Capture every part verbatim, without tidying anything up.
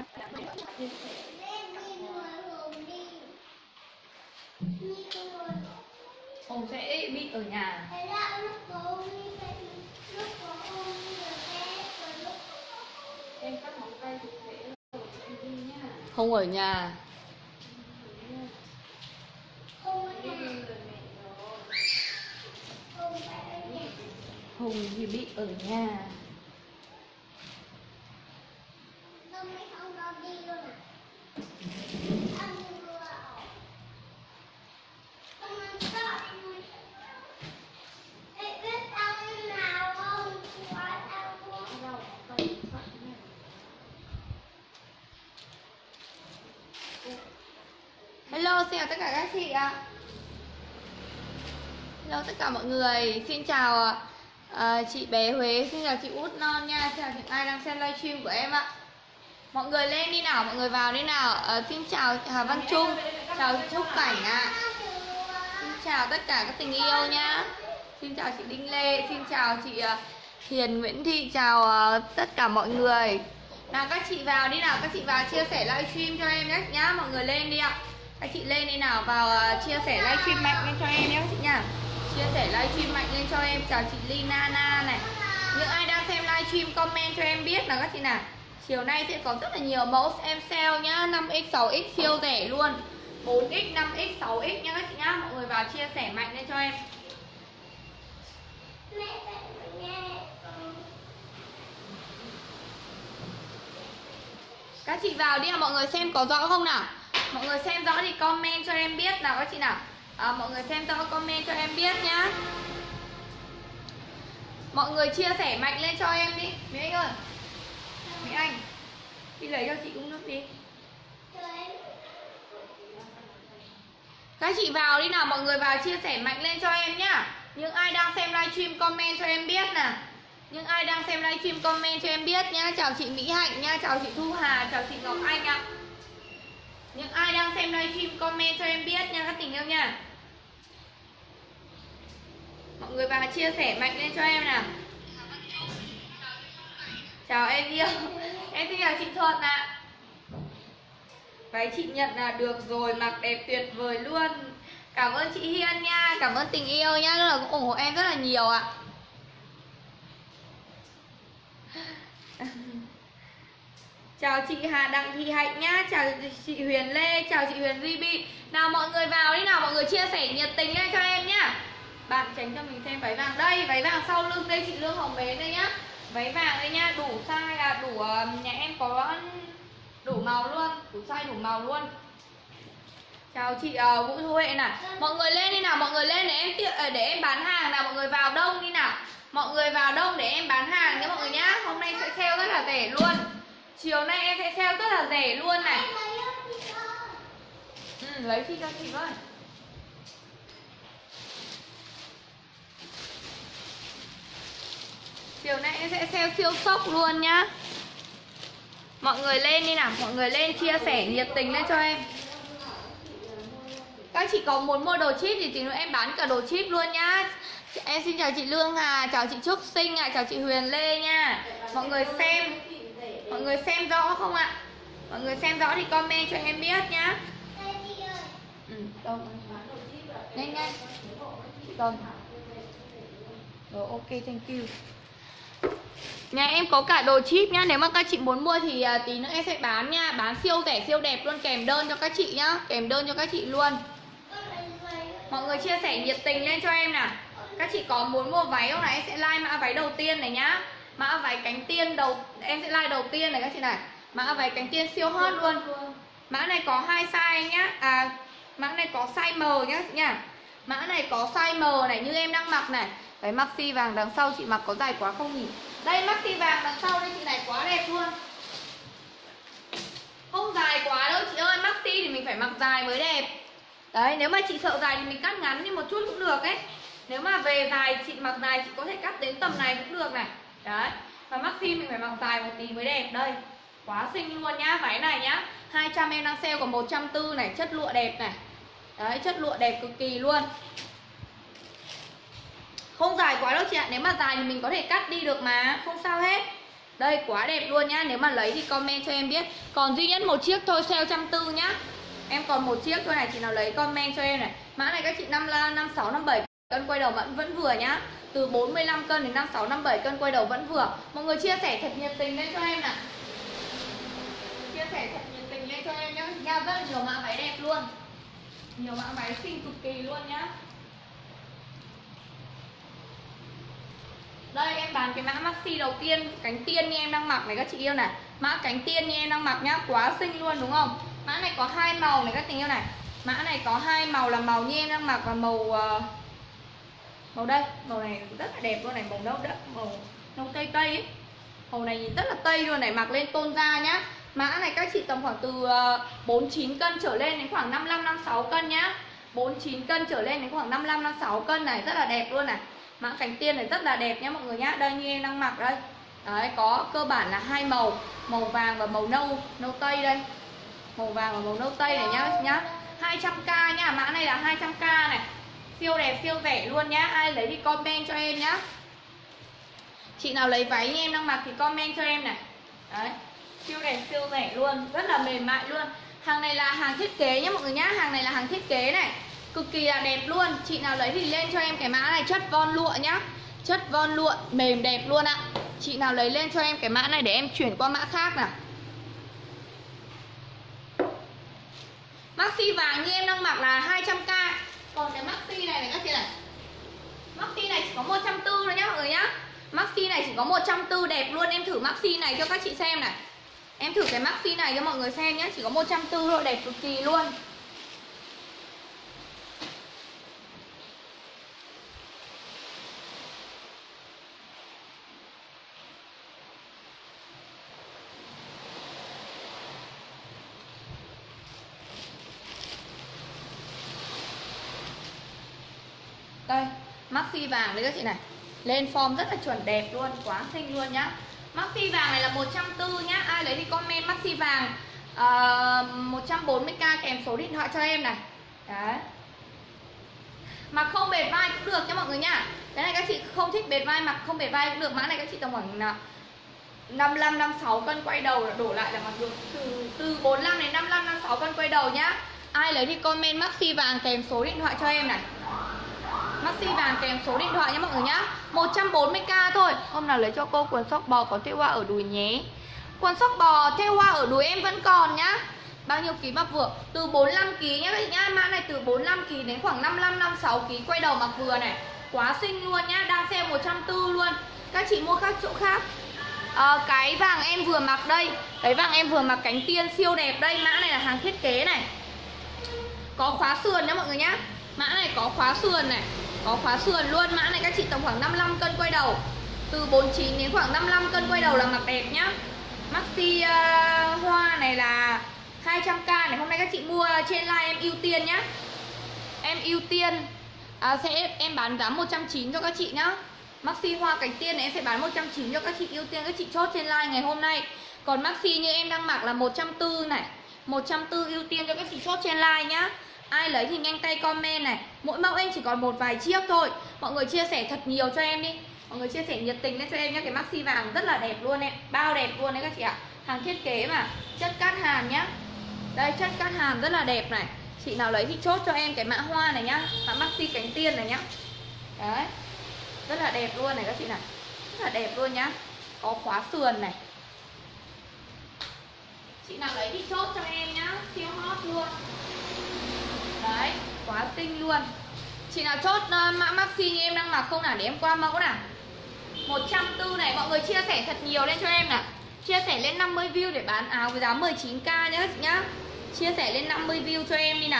Hùng sẽ bị ở nhà. Em cắt móng tay thì sẽ em đi nhá. Hùng ở nhà. Hùng thì bị ở nhà. Hello, xin chào tất cả các chị ạ. Hello tất cả mọi người. Xin chào uh, chị bé Huế, xin chào chị Út Non nha. Xin chào những ai đang xem livestream của em ạ. Mọi người lên đi nào, mọi người vào đi nào. uh, Xin chào Hà Văn Trung, chào Trúc Cảnh ạ. À. Xin chào tất cả các tình yêu nhá. Xin chào chị Đinh Lê, xin chào chị uh, Hiền Nguyễn Thị, chào uh, tất cả mọi người. Nào các chị vào đi nào, các chị vào chia sẻ livestream cho em nhé nhá. Mọi người lên đi ạ. Các chị lên đi nào, vào uh, chia sẻ livestream mạnh lên cho em nhé các chị nha. Chia sẻ livestream mạnh lên cho em. Chào chị Lina Na này. Những ai đang xem livestream comment cho em biết là các chị nào. Chiều nay sẽ có rất là nhiều mẫu em sale nhá. năm x, sáu x siêu rẻ luôn. bốn x, năm x, sáu x nhá các chị nhá. Mọi người vào chia sẻ mạnh lên cho em. Các chị vào đi à, mọi người xem có rõ không nào. Mọi người xem rõ thì comment cho em biết nào các chị nào. à, Mọi người xem rõ comment cho em biết nhá. Mọi người chia sẻ mạnh lên cho em đi. Mỹ Anh ơi, Mỹ Anh đi lấy cho chị uống nước đi. Các chị vào đi nào, mọi người vào chia sẻ mạnh lên cho em nhá. Những ai đang xem livestream comment cho em biết nè. Những ai đang xem livestream comment cho em biết nhá. Chào chị Mỹ Hạnh nha, chào chị Thu Hà, chào chị Ngọc Anh ạ. Những ai đang xem livestream comment cho em biết nha các tình yêu nha. Mọi người vào chia sẻ mạnh lên cho em nào. Chào em yêu. Em xin chào chị Thuận ạ. Váy chị nhận là được rồi, mặc đẹp tuyệt vời luôn. Cảm ơn chị Hiên nha, cảm ơn tình yêu nha, rất là cũng ủng hộ em rất là nhiều ạ. Chào chị Hà Đặng Thị Hạnh nhá, chào chị Huyền Lê, chào chị Huyền Ruby. Nào mọi người vào đi nào, mọi người chia sẻ nhiệt tình lên cho em nhá. Bạn tránh cho mình xem váy vàng. Đây, váy vàng sau lưng đây chị Lương Hồng Bến đây nhá. Váy vàng đây nha, đủ size là đủ, nhà em có đủ màu luôn, đủ size đủ màu luôn. Chào chị uh, Vũ Thu Huệ này. Mọi người lên đi nào, mọi người lên để em để em bán hàng nào, mọi người vào đông đi nào. Mọi người vào đông để em bán hàng nhé mọi người nhá. Hôm nay sẽ sale rất là rẻ luôn. Chiều nay em sẽ sale rất là rẻ luôn này. Ừ, lấy chi cho chị ơi. Chiều nay em sẽ sale siêu sốc luôn nhá. Mọi người lên đi nào, mọi người lên chia sẻ nhiệt tình lên cho em. Các chị có muốn mua đồ chip thì tí nữa em bán cả đồ chip luôn nhá. Em xin chào chị Lương Hà, chào chị Trúc Sinh ạ, à, chào chị Huyền Lê nha. Mọi người xem, mọi người xem rõ không ạ? Mọi người xem rõ thì comment cho em biết nhá. Ừ, đâu? Nhanh nhanh. Rồi. Rồi ok, thank you. Nhà em có cả đồ chip nhá. Nếu mà các chị muốn mua thì uh, tí nữa em sẽ bán nha. Bán siêu rẻ siêu đẹp luôn, kèm đơn cho các chị nhá. Kèm đơn cho các chị luôn. Mọi người chia sẻ nhiệt tình lên cho em nào. Các chị có muốn mua váy không này? Em sẽ like mã váy đầu tiên này nhá. Mã váy cánh tiên đầu, em sẽ like đầu tiên này các chị này. Mã váy cánh tiên siêu hot luôn. Mã này có hai size nhá. À, mã này có size M nhá chị nhá. Mã này có size M này, như em đang mặc này. Cái maxi vàng đằng sau chị mặc có dài quá không nhỉ? Đây maxi vàng đằng sau đây chị này quá đẹp luôn. Không dài quá đâu chị ơi, maxi thì mình phải mặc dài mới đẹp. Đấy, nếu mà chị sợ dài thì mình cắt ngắn đi một chút cũng được ấy. Nếu mà về dài, chị mặc dài chị có thể cắt đến tầm này cũng được này. Đấy, và maxi mình phải mặc dài một tí mới đẹp. Đây, quá xinh luôn nhá, váy này nhá. Hai trăm em đang sale còn một trăm bốn mươi này, chất lụa đẹp này. Đấy, chất lụa đẹp cực kỳ luôn. Không dài quá đâu chị ạ, nếu mà dài thì mình có thể cắt đi được mà, không sao hết. Đây quá đẹp luôn nhá. Nếu mà lấy thì comment cho em biết. Còn duy nhất một chiếc thôi, sale một trăm bốn mươi nhá. Em còn một chiếc thôi này, chị nào lấy comment cho em này. Mã này các chị năm năm sáu năm bảy cân quay đầu vẫn vẫn vừa nhá. Từ bốn mươi lăm cân đến năm sáu năm bảy cân quay đầu vẫn vừa. Mọi người chia sẻ thật nhiệt tình lên cho em nào. Chia sẻ thật nhiệt tình lên cho em nhá. Nha, rất là nhiều mã váy đẹp luôn. Nhiều mã váy xinh cực kỳ luôn nhá. Đây em bán cái mã maxi đầu tiên, cánh tiên như em đang mặc này các chị yêu này. Mã cánh tiên như em đang mặc nhá, quá xinh luôn đúng không? Mã này có hai màu này các tình yêu này. Mã này có hai màu là màu như em đang mặc và màu uh, màu đây, màu này rất là đẹp luôn này, màu nâu đất, màu nâu tây tây ấy. Màu này nhìn rất là tây luôn này, mặc lên tôn da nhá. Mã này các chị tầm khoảng từ uh, bốn mươi chín cân trở lên đến khoảng năm mươi lăm năm mươi sáu cân nhá. bốn mươi chín cân trở lên đến khoảng năm mươi lăm năm mươi sáu cân này, rất là đẹp luôn này. Mã cánh tiên này rất là đẹp nhá mọi người nhá. Đây như em đang mặc đây. Đấy, có cơ bản là hai màu, màu vàng và màu nâu, nâu tây đây. Màu vàng và màu nâu tây này nhá nhá. hai trăm k nhá, mã này là hai trăm k này. Siêu đẹp, siêu rẻ luôn nhá. Ai lấy thì comment cho em nhá. Chị nào lấy váy như em đang mặc thì comment cho em này. Đấy, siêu đẹp, siêu rẻ luôn, rất là mềm mại luôn. Hàng này là hàng thiết kế nhá mọi người nhá. Hàng này là hàng thiết kế này, cực kỳ là đẹp luôn. Chị nào lấy thì lên cho em cái mã này, chất von lụa nhá. Chất von lụa mềm đẹp luôn ạ. Chị nào lấy lên cho em cái mã này để em chuyển qua mã khác nào. Maxi vàng như em đang mặc là hai trăm k. Còn cái maxi này này các chị này, maxi này chỉ có một trăm bốn mươi thôi nhá mọi người nhá. Maxi này chỉ có một trăm bốn mươi đẹp luôn. Em thử maxi này cho các chị xem này. Em thử cái maxi này cho mọi người xem nhá. Chỉ có một trăm bốn mươi thôi, đẹp cực kỳ luôn. Đây, maxi vàng đấy các chị này. Lên form rất là chuẩn đẹp luôn, quá xinh luôn nhá. Maxi vàng này là một trăm bốn mươi nhá. Ai lấy thì comment maxi vàng uh, một trăm bốn mươi k kèm số điện thoại cho em này. Đấy. Mặc không bệt vai cũng được nha mọi người nhá. Cái này các chị không thích bệt vai, mặc không bệt vai cũng được. Mã này các chị tầm khoảng năm mươi lăm năm mươi sáu cân quay đầu đổ lại là mặc được. Từ từ bốn mươi lăm đến năm mươi lăm năm mươi sáu cân quay đầu nhá. Ai lấy thì comment maxi vàng kèm số điện thoại cho em này. Maxi vàng kèm số điện thoại nhé mọi người nhá. Một trăm bốn mươi k thôi. Hôm nào lấy cho cô quần sóc bò có thêu hoa ở đùi nhé. Quần sóc bò thêu hoa ở đùi em vẫn còn nhá. Bao nhiêu ký mặc vừa? Từ bốn mươi lăm ký nhá các chị nhá. Mã này từ bốn mươi lăm ký đến khoảng năm mươi lăm năm mươi sáu ký quay đầu mặc vừa này. Quá xinh luôn nhá. Đang sale một trăm bốn mươi luôn. Các chị mua khác chỗ khác. à, Cái vàng em vừa mặc đây. Cái vàng em vừa mặc cánh tiên siêu đẹp đây. Mã này là hàng thiết kế này. Có khóa sườn nhá mọi người nhá. Mã này có khóa sườn này. Có khóa sườn luôn. Mã này các chị tầm khoảng năm mươi lăm cân quay đầu. Từ bốn mươi chín đến khoảng năm mươi lăm cân quay đầu là mặc đẹp nhá. Maxi uh, hoa này là hai trăm k này. Hôm nay các chị mua trên live em ưu tiên nhá. Em ưu tiên à, sẽ em bán giá một trăm chín mươi cho các chị nhá. Maxi hoa cánh tiên này em sẽ bán một trăm chín mươi cho các chị ưu tiên. Các chị chốt trên live ngày hôm nay. Còn maxi như em đang mặc là một trăm bốn mươi này. một trăm bốn mươi ưu tiên cho các chị chốt trên live nhá. Ai lấy thì nhanh tay comment này. Mỗi mẫu em chỉ còn một vài chiếc thôi. Mọi người chia sẻ thật nhiều cho em đi. Mọi người chia sẻ nhiệt tình lên cho em nhé. Cái maxi vàng rất là đẹp luôn em. Bao đẹp luôn đấy các chị ạ. Hàng thiết kế mà. Chất cát hàn nhá. Đây chất cát hàn rất là đẹp này. Chị nào lấy thì chốt cho em cái mã hoa này nhá. Mã maxi cánh tiên này nhá. Đấy. Rất là đẹp luôn này các chị này. Rất là đẹp luôn nhá. Có khóa sườn này. Chị nào lấy thì chốt cho em nhá. Siêu hot luôn. Đấy, quá xinh luôn. Chị nào chốt uh, mã maxi như em đang mặc không nào để em qua mẫu nào. một trăm bốn mươi này, mọi người chia sẻ thật nhiều lên cho em nào. Chia sẻ lên năm mươi view để bán áo với giá mười chín k nhá các chị nhá. Chia sẻ lên năm mươi view cho em đi nào.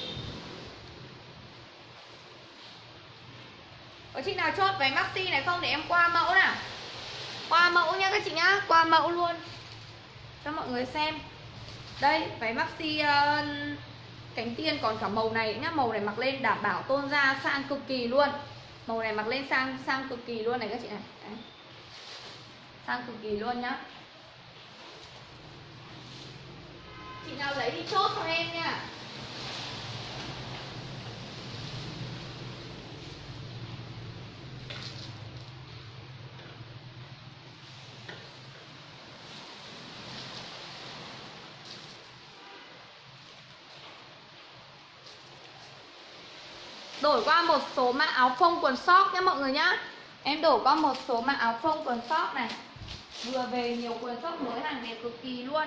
Có chị nào chốt váy maxi này không để em qua mẫu nào. Qua mẫu nhá các chị nhá. Qua mẫu luôn cho mọi người xem. Đây, váy maxi uh, cánh tiên còn cả màu này nhá. Màu này mặc lên đảm bảo tôn da sang cực kỳ luôn. Màu này mặc lên sang sang cực kỳ luôn này các chị này. Đấy. Sang cực kỳ luôn nhá. Chị nào lấy thì chốt cho em nha. đổi qua một số mã áo phông quần sóc nhá mọi người nhá. Em đổi qua một số mã áo phông quần sóc này. Vừa về nhiều quần sóc mới hàng đẹp cực kỳ luôn.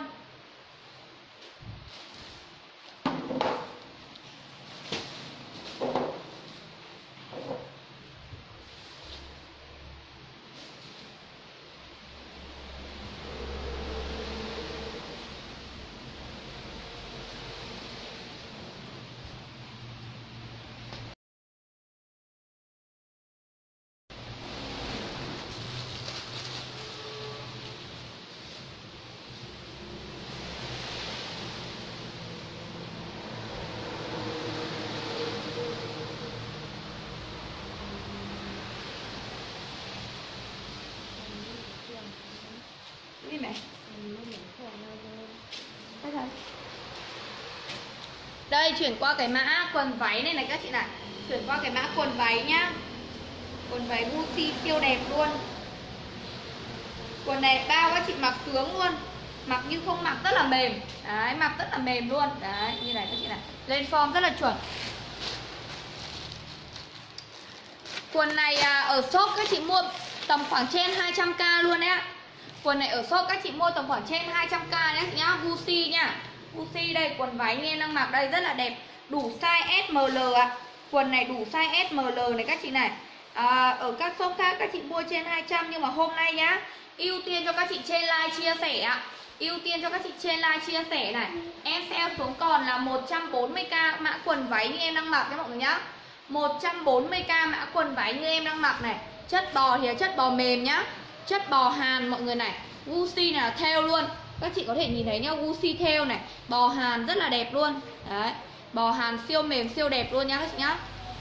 Đây, chuyển qua cái mã quần váy này này các chị này. Chuyển qua cái mã quần váy nhá. Quần váy Gucci siêu đẹp luôn. Quần này bao các chị mặc sướng luôn. Mặc như không mặc rất là mềm. Đấy, mặc rất là mềm luôn. Đấy, như này các chị này. Lên form rất là chuẩn. Quần này à, ở shop các chị mua tầm khoảng trên hai trăm k luôn đấy ạ. Quần này ở shop các chị mua tầm khoảng trên hai trăm k nhé chị nhá. Gucci nha. Gucci đây, quần váy như em đang mặc đây rất là đẹp. Đủ size S M L ạ. Quần này đủ size S M L này các chị này. à, Ở các shop khác các chị mua trên hai trăm. Nhưng mà hôm nay nhá, ưu tiên cho các chị trên like chia sẻ ạ. Ưu tiên cho các chị trên like chia sẻ này. Em sale xuống còn là một trăm bốn mươi k mã quần váy như em đang mặc nhé mọi người nhá. Một trăm bốn mươi k mã quần váy như em đang mặc này. Chất bò thì là chất bò mềm nhá. Chất bò Hàn mọi người này. Gucci này là thêu luôn. Các chị có thể nhìn thấy nhá, Gucci thêu này. Bò Hàn rất là đẹp luôn. Đấy, bò Hàn siêu mềm siêu đẹp luôn nhá các chị nhá.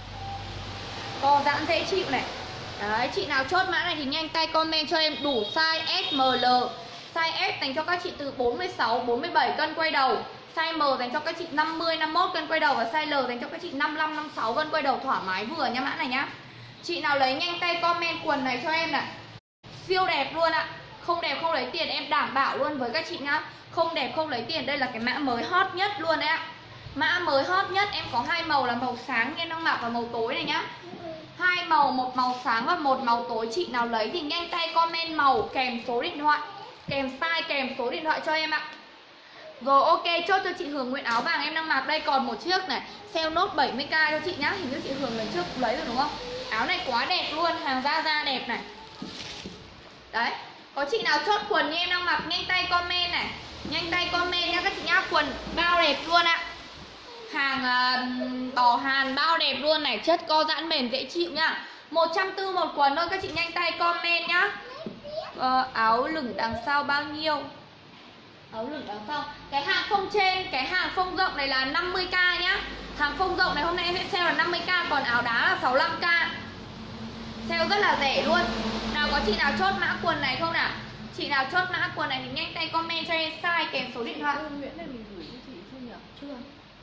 Co giãn dễ chịu này. Đấy, chị nào chốt mã này thì nhanh tay comment cho em đủ size S M L. Size S dành cho các chị từ bốn mươi sáu bốn mươi bảy cân quay đầu. Size M dành cho các chị năm mươi năm mươi mốt cân quay đầu. Và size L dành cho các chị năm mươi lăm năm mươi sáu cân quay đầu thoải mái vừa nhá mã này nhá. Chị nào lấy nhanh tay comment quần này cho em này. Siêu đẹp luôn ạ. Không đẹp không lấy tiền, em đảm bảo luôn với các chị nhá. Không đẹp không lấy tiền, đây là cái mã mới hot nhất luôn đấy ạ. Mã mới hot nhất, em có hai màu là màu sáng em đang mặc và màu tối này nhá. Hai màu, một màu sáng và một màu tối. Chị nào lấy thì nhanh tay comment màu kèm số điện thoại, kèm size kèm số điện thoại cho em ạ. Rồi ok, chốt cho chị Hường nguyện áo vàng em đang mặc đây, còn một chiếc này. Sale nốt bảy mươi k cho chị nhá. Hình như chị Hường lần trước lấy rồi đúng không? Áo này quá đẹp luôn, hàng da da đẹp này. Đấy, có chị nào chốt quần như em đang mặc nhanh tay comment này. Nhanh tay comment nha các chị nhá. Quần bao đẹp luôn ạ. Hàng uh, bò Hàn bao đẹp luôn này. Chất co giãn mềm dễ chịu nhá. Một trăm tư mươi một quần thôi, các chị nhanh tay comment nhá. uh, Áo lửng đằng sau bao nhiêu? Áo lửng đằng sau. Cái hàng phông trên, cái hàng phông rộng này là năm mươi k nhá. Hàng phông rộng này hôm nay em sẽ sale là năm mươi k. Còn áo đá là sáu mươi lăm k. Sale rất là rẻ luôn. Nào có chị nào chốt mã quần này không nào? Chị nào chốt mã quần này thì nhanh tay comment cho em size kèm số điện thoại. Nguyễn này mình gửi cho chị chưa nhỉ? Chưa.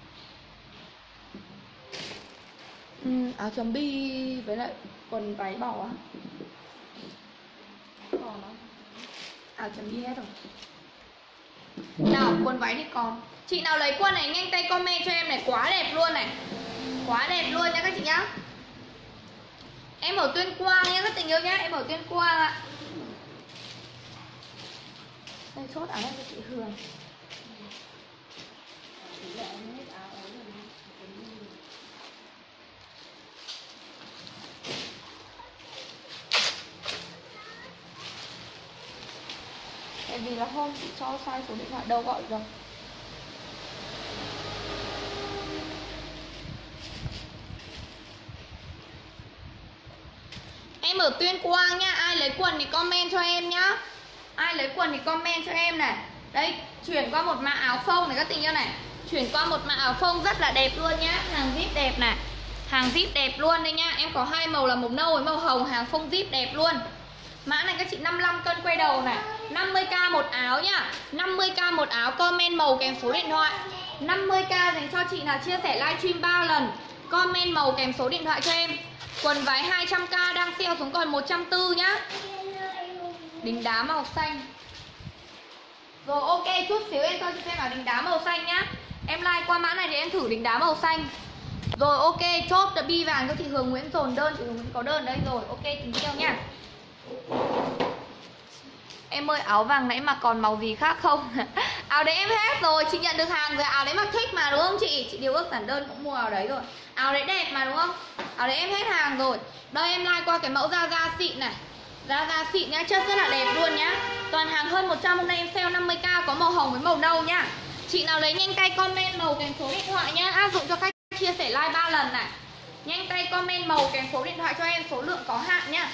Ừ, áo chấm bi với lại quần váy bỏ á. Còn không? Áo chấm bi hết rồi. Nào quần váy thì còn. Chị nào lấy quần này nhanh tay comment cho em này, quá đẹp luôn này. Quá đẹp luôn nha các chị nhá. Em ở Tuyên Quang nhé các tình yêu nhá, em ở Tuyên Quang ạ. Đây chốt áo này cho chị Hường. Tại vì là hôm chị cho sai số điện thoại đâu gọi rồi. Em ở Tuyên Quang nhá, ai lấy quần thì comment cho em nhá. Ai lấy quần thì comment cho em này. Đây, chuyển qua một mã áo phông này các tình yêu này. Chuyển qua một mã áo phông rất là đẹp luôn nhá. Hàng zip đẹp này. Hàng zip đẹp luôn đây nhá. Em có hai màu là màu nâu với màu hồng. Hàng phông zip đẹp luôn. Mã này các chị năm mươi lăm cân quay đầu này. Năm mươi k một áo nhá. Năm mươi k một áo, comment màu kèm số điện thoại. Năm mươi k dành cho chị nào chia sẻ livestream ba lần, comment màu kèm số điện thoại cho em. Quần váy hai trăm k đang sale xuống còn một trăm tư mươi nhá. Đính đá màu xanh. Rồi ok, chút xíu em cho chị xem áo đính đá màu xanh nhá. Em like qua mã này thì em thử đính đá màu xanh. Rồi ok, chốt được bi vàng cho chị Hường Nguyễn dồn đơn. Chị Hường Nguyễn có đơn đây rồi. Ok, tính theo nha. Em ơi, áo vàng nãy mà còn màu gì khác không? Áo đấy em hết rồi, chị nhận được hàng rồi. Áo đấy mặc thích mà đúng không chị? Chị điều ước giản đơn cũng mua áo đấy rồi. Áo đấy đẹp mà đúng không? Áo đấy em hết hàng rồi. Đây em like qua cái mẫu da da xịn này. Da da xịn nhá, chất rất là đẹp luôn nhá. Toàn hàng hơn một trăm, hôm nay em sale năm mươi k, có màu hồng với màu nâu nhá. Chị nào lấy nhanh tay comment màu kèm số điện thoại nhá. Áp dụng cho khách chia sẻ like ba lần này. Nhanh tay comment màu kèm số điện thoại cho em, số lượng có hạn nhá.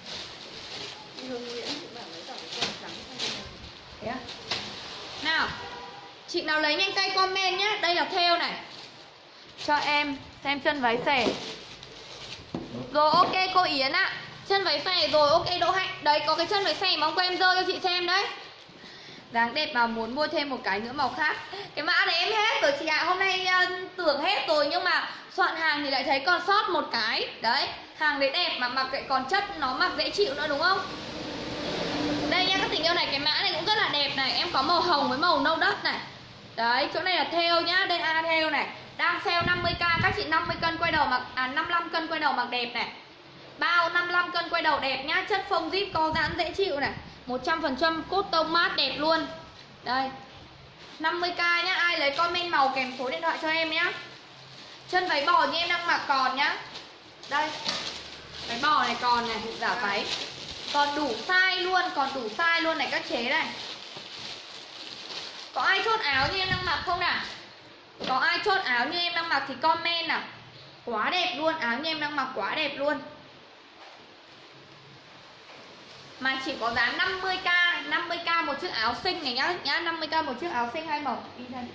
Thế à? Nào, chị nào lấy nhanh tay comment nhá. Đây là thêu này. Cho em xem chân váy xẻ. Rồi ok cô Yến ạ. Chân váy xẻ rồi, ok Đỗ Hạnh. Đấy có cái chân váy xẻ mong cô em rơi cho chị xem đấy. Dáng đẹp mà muốn mua thêm một cái nữa màu khác. Cái mã này em hết rồi chị ạ. Hôm nay uh, tưởng hết rồi nhưng mà soạn hàng thì lại thấy còn sót một cái. Đấy, hàng đấy đẹp mà mặc lại còn chất, nó mặc dễ chịu nữa đúng không? Đây nha các tình yêu này, cái mã này cũng rất là đẹp này. Em có màu hồng với màu nâu đất này. Đấy, chỗ này là thêu nhá. Đây A thêu này. Đang sale năm mươi k, các chị năm mươi cân quay đầu mặc, à năm mươi lăm cân quay đầu mặc đẹp này. Bao năm mươi lăm cân quay đầu đẹp nhá. Chất phông zip co giãn dễ chịu này. một trăm phần trăm cốt tông mát đẹp luôn. Đây năm mươi k nhá. Ai lấy comment màu kèm số điện thoại cho em nhá. Chân váy bò như em đang mặc còn nhá. Đây váy bò này còn này, giả váy. Còn đủ size luôn, còn đủ size luôn này các chế này. Có ai chốt áo như em đang mặc không nào? Có ai chốt áo như em đang mặc thì comment nào. Quá đẹp luôn, áo như em đang mặc quá đẹp luôn. Mà chỉ có giá năm mươi k, năm mươi k một chiếc áo xinh này nhá, nhá, năm mươi k một chiếc áo xinh hai màu.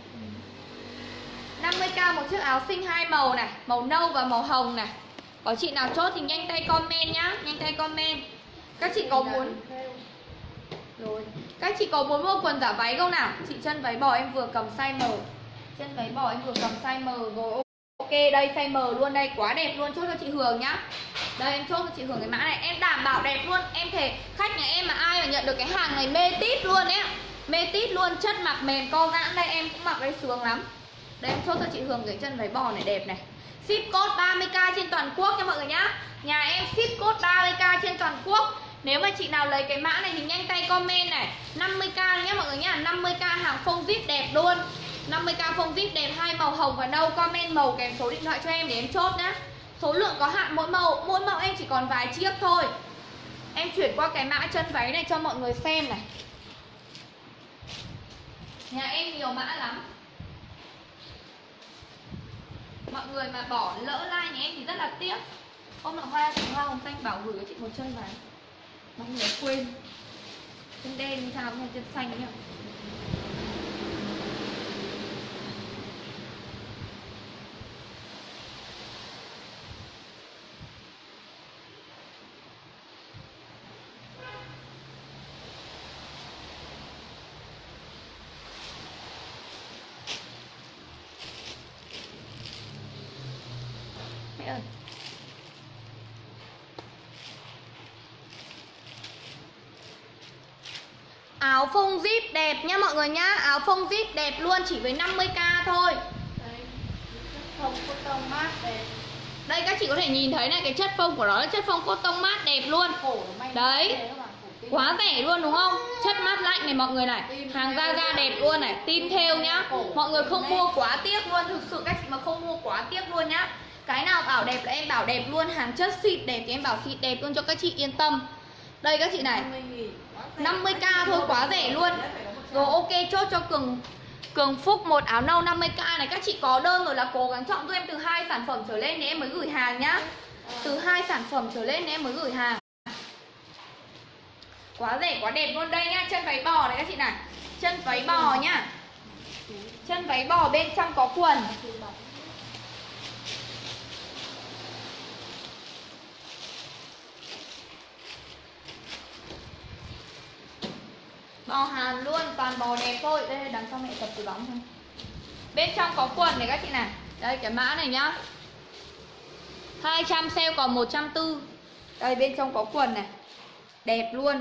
năm mươi k một chiếc áo xinh hai màu này, màu nâu và màu hồng này. Có chị nào chốt thì nhanh tay comment nhá, nhanh tay comment. Các chị có muốn rồi, các chị có muốn mua quần giả váy không nào? Chị chân váy bò em vừa cầm size M. Chân váy bò em vừa cầm size M rồi. Ok đây size M luôn đây, quá đẹp luôn, chốt cho chị Hường nhá. Đây em chốt cho chị Hường cái mã này, em đảm bảo đẹp luôn. Em thề khách nhà em mà ai mà nhận được cái hàng này mê tít luôn ấy. Mê tít luôn, chất mặc mềm co giãn đây, em cũng mặc đây sướng lắm. Đây em chốt cho chị Hường cái chân váy bò này đẹp này. Ship code ba mươi k trên toàn quốc nha mọi người nhá. Nhà em ship code ba mươi k trên toàn quốc. Nếu mà chị nào lấy cái mã này thì nhanh tay comment này. năm mươi k nhá mọi người nhá, năm mươi k hàng phông zip đẹp luôn. năm mươi k phông zip đẹp, hai màu hồng và nâu. Comment màu kèm số điện thoại cho em để em chốt nhá. Số lượng có hạn, mỗi màu mỗi màu em chỉ còn vài chiếc thôi. Em chuyển qua cái mã chân váy này cho mọi người xem này. Nhà em nhiều mã lắm. Mọi người mà bỏ lỡ like nhà em thì rất là tiếc. Hôm nọ hoa hoa hồng xanh bảo gửi cho chị một chân váy, mọi người quên. Chân đen như sao hay chân xanh nhỉ? Mẹ ơi. Áo phông zip đẹp nhá mọi người nhá. Áo phông zip đẹp luôn, chỉ với năm mươi k thôi. Đây, phông cốt tông mát đẹp. Đây các chị có thể nhìn thấy này, cái chất phông của nó là chất phông cốt tông mát đẹp luôn. Đấy, quá rẻ luôn đúng không? Chất mát lạnh này mọi người này. Hàng da da đẹp luôn này, tin thêu nhá. Mọi người không mua quá tiếc luôn. Thực sự các chị mà không mua quá tiếc luôn nhá. Cái nào bảo đẹp là em bảo đẹp luôn. Hàng chất xịn đẹp thì em bảo xịn đẹp luôn cho các chị yên tâm. Đây các chị này, năm mươi k thôi, quá rẻ luôn. Rồi ok, chốt cho Cường Cường Phúc một áo nâu năm mươi k này. Các chị có đơn rồi là cố gắng chọn giúp em từ hai sản phẩm trở lên để em mới gửi hàng nhá. Từ hai sản phẩm trở lên để em mới gửi hàng. Quá rẻ, quá đẹp luôn. Đây nhá, chân váy bò này các chị này. Chân váy bò nhá. Chân váy bò bên trong có quần. Bò Hàn luôn, toàn bò đẹp thôi. Đây đằng sau mẹ tập từ bóng thôi. Bên trong có quần này các chị này. Đây cái mã này nhá, hai trăm sale còn một trăm bốn mươi. Đây bên trong có quần này, đẹp luôn.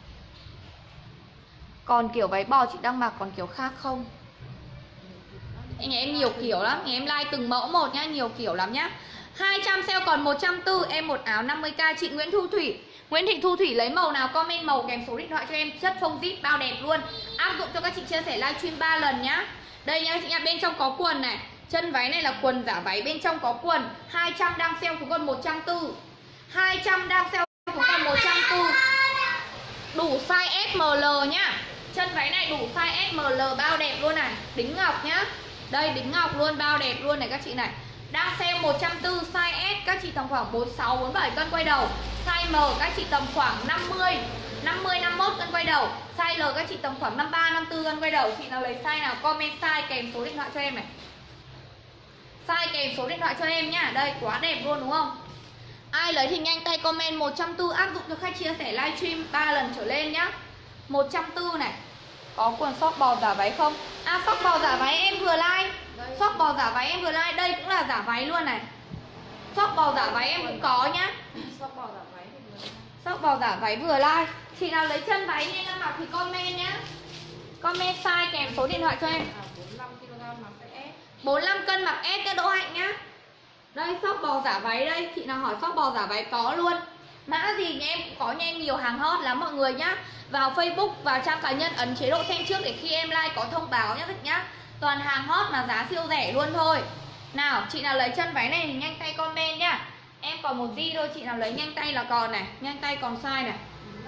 Còn kiểu váy bò chị đang mặc còn kiểu khác không? Nhà em nhiều kiểu lắm, nhà em like từng mẫu một nhá, nhiều kiểu lắm nhá. Hai trăm sale còn một trăm bốn mươi, em một áo năm mươi k. Chị Nguyễn Thu Thủy, Nguyễn Thị Thu Thủy lấy màu nào comment màu kèm số điện thoại cho em. Chất phông zip bao đẹp luôn, áp dụng cho các chị chia sẻ livestream ba lần nhá. Đây nha chị nha, bên trong có quần này, chân váy này là quần giả váy, bên trong có quần. Hai trăm đang sale xuống còn một trăm bốn mươi, hai trăm đang sale xuống còn một trăm bốn mươi. Đủ size S M L nhá. Chân váy này đủ size S M L bao đẹp luôn này, đính ngọc nhá. Đây đính ngọc luôn, bao đẹp luôn này các chị này. Đang sale một trăm bốn mươi, size S các chị tầm khoảng bốn mươi sáu, bốn mươi bảy cân quay đầu. Size M các chị tầm khoảng năm mươi, năm mươi, năm mươi mốt cân quay đầu. Size L các chị tầm khoảng năm mươi ba, năm mươi tư cân quay đầu. Chị nào lấy size nào comment size kèm số điện thoại cho em này. Size kèm số điện thoại cho em nhá. Đây quá đẹp luôn đúng không? Ai lấy thì nhanh tay comment một trăm bốn mươi, áp dụng cho khách chia sẻ livestream ba lần trở lên nhá. một trăm bốn mươi này. Có quần sóc bò giả váy không? À sóc bò giả váy em vừa like. Sóc bò giả váy em vừa like, đây cũng là giả váy luôn này. Sóc bò giả váy em cũng có nhá. Sóc bò giả váy thì vừa. Sóc bò giả váy vừa like. Chị nào lấy chân váy nên đang mặc thì comment nhá. Comment size kèm số điện thoại cho em. À, bốn mươi lăm ki lô gam mặc cái S. bốn mươi lăm cân mặc S nha Đỗ Hạnh nhá. Đây sóc bò giả váy đây, chị nào hỏi sóc bò giả váy có luôn. Mã gì nhà em cũng có nha, em nhiều hàng hot lắm mọi người nhá. Vào Facebook, vào trang cá nhân ấn chế độ xem trước để khi em like có thông báo nhá thích nhá. Toàn hàng hot mà giá siêu rẻ luôn thôi. Nào, chị nào lấy chân váy này thì nhanh tay comment nhá. Em còn một di thôi, chị nào lấy nhanh tay là còn này, nhanh tay còn size này.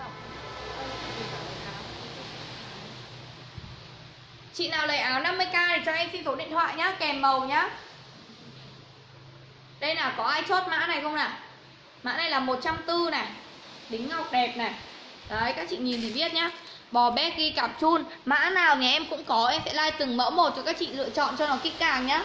Chị nào lấy áo năm mươi k thì cho em xin số điện thoại nhá, kèm màu nhá. Đây nào, có ai chốt mã này không nào? Mã này là một trăm bốn mươi này, đính ngọc đẹp này. Đấy, các chị nhìn thì biết nhá. Bò Becky cặp chun, mã nào nhà em cũng có, em sẽ like từng mẫu một cho các chị lựa chọn cho nó kỹ càng nhá.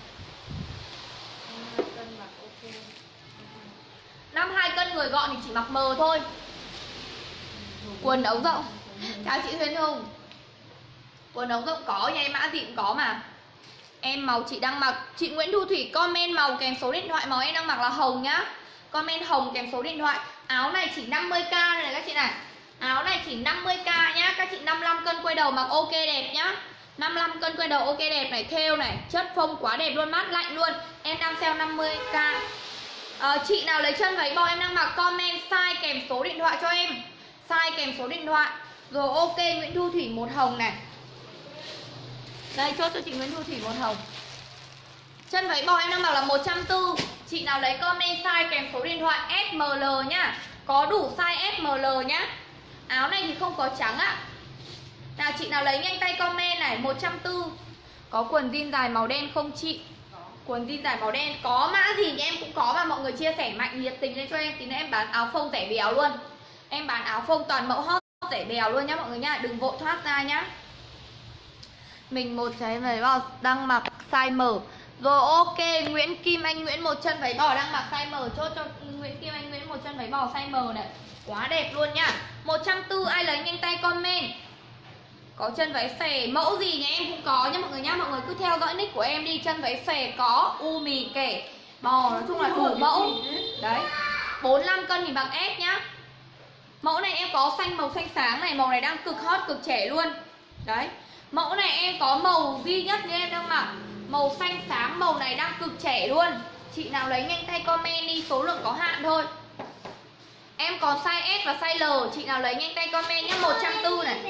năm mươi hai cân người gọn thì chỉ mặc mờ thôi. Quần ống rộng. Chào chị Huyền Hùng. Quần ống rộng có nha em, mã gì cũng có mà. Em màu chị đang mặc. Chị Nguyễn Thu Thủy comment màu kèm số điện thoại. Màu em đang mặc là hồng nhá. Comment hồng kèm số điện thoại. Áo này chỉ năm mươi k này các chị này. Áo này chỉ năm mươi k nhá. Các chị năm mươi lăm cân quay đầu mặc ok đẹp nhá. năm mươi lăm cân quay đầu ok đẹp này. Thêu này, chất phông quá đẹp luôn, mát lạnh luôn. Em đang sale năm mươi k. à, Chị nào lấy chân váy bò em đang mặc comment size kèm số điện thoại cho em. Size kèm số điện thoại. Rồi ok Nguyễn Thu Thủy một hồng này. Đây chốt cho chị Nguyễn Thu Thủy một hồng. Chân váy bò em đang mặc là một trăm bốn mươi. Chị nào lấy comment size kèm số điện thoại S M L nhá. Có đủ size S M L nhá. Áo này thì không có trắng ạ. Nào chị nào lấy nhanh tay comment này, một trăm bốn mươi. Có quần jean dài màu đen không chị? Quần jean dài màu đen có, mã gì thì em cũng có mà mọi người chia sẻ mạnh nhiệt tình lên cho em. Tí nữa em bán áo phông rẻ bèo luôn. Em bán áo phông toàn mẫu hot rẻ bèo luôn nhá mọi người nhá, đừng vội thoát ra nhá. Mình một cái váy bò đang mặc size M. Rồi ok, Nguyễn Kim Anh Nguyễn một chân váy bò đang mặc size M. Chốt cho Nguyễn Kim Anh Nguyễn một chân váy bò size M này. Quá đẹp luôn nha. một trăm bốn mươi ai lấy nhanh tay comment. Có chân váy xòe, mẫu gì nhà em cũng có nha mọi người nhá. Mọi người cứ theo dõi nick của em đi. Chân váy xòe có, u mì kể bò, nói chung là đủ mẫu. Đấy, bốn mươi lăm cân thì bằng S nhá. Mẫu này em có xanh màu xanh sáng này. Màu này đang cực hot, cực trẻ luôn. Đấy, mẫu này em có màu duy nhất như em đang mặc, màu xanh sáng, màu này đang cực trẻ luôn. Chị nào lấy nhanh tay comment đi, số lượng có hạn thôi. Em có size S và size L. Chị nào lấy nhanh tay comment nhé, một trăm bốn mươi này.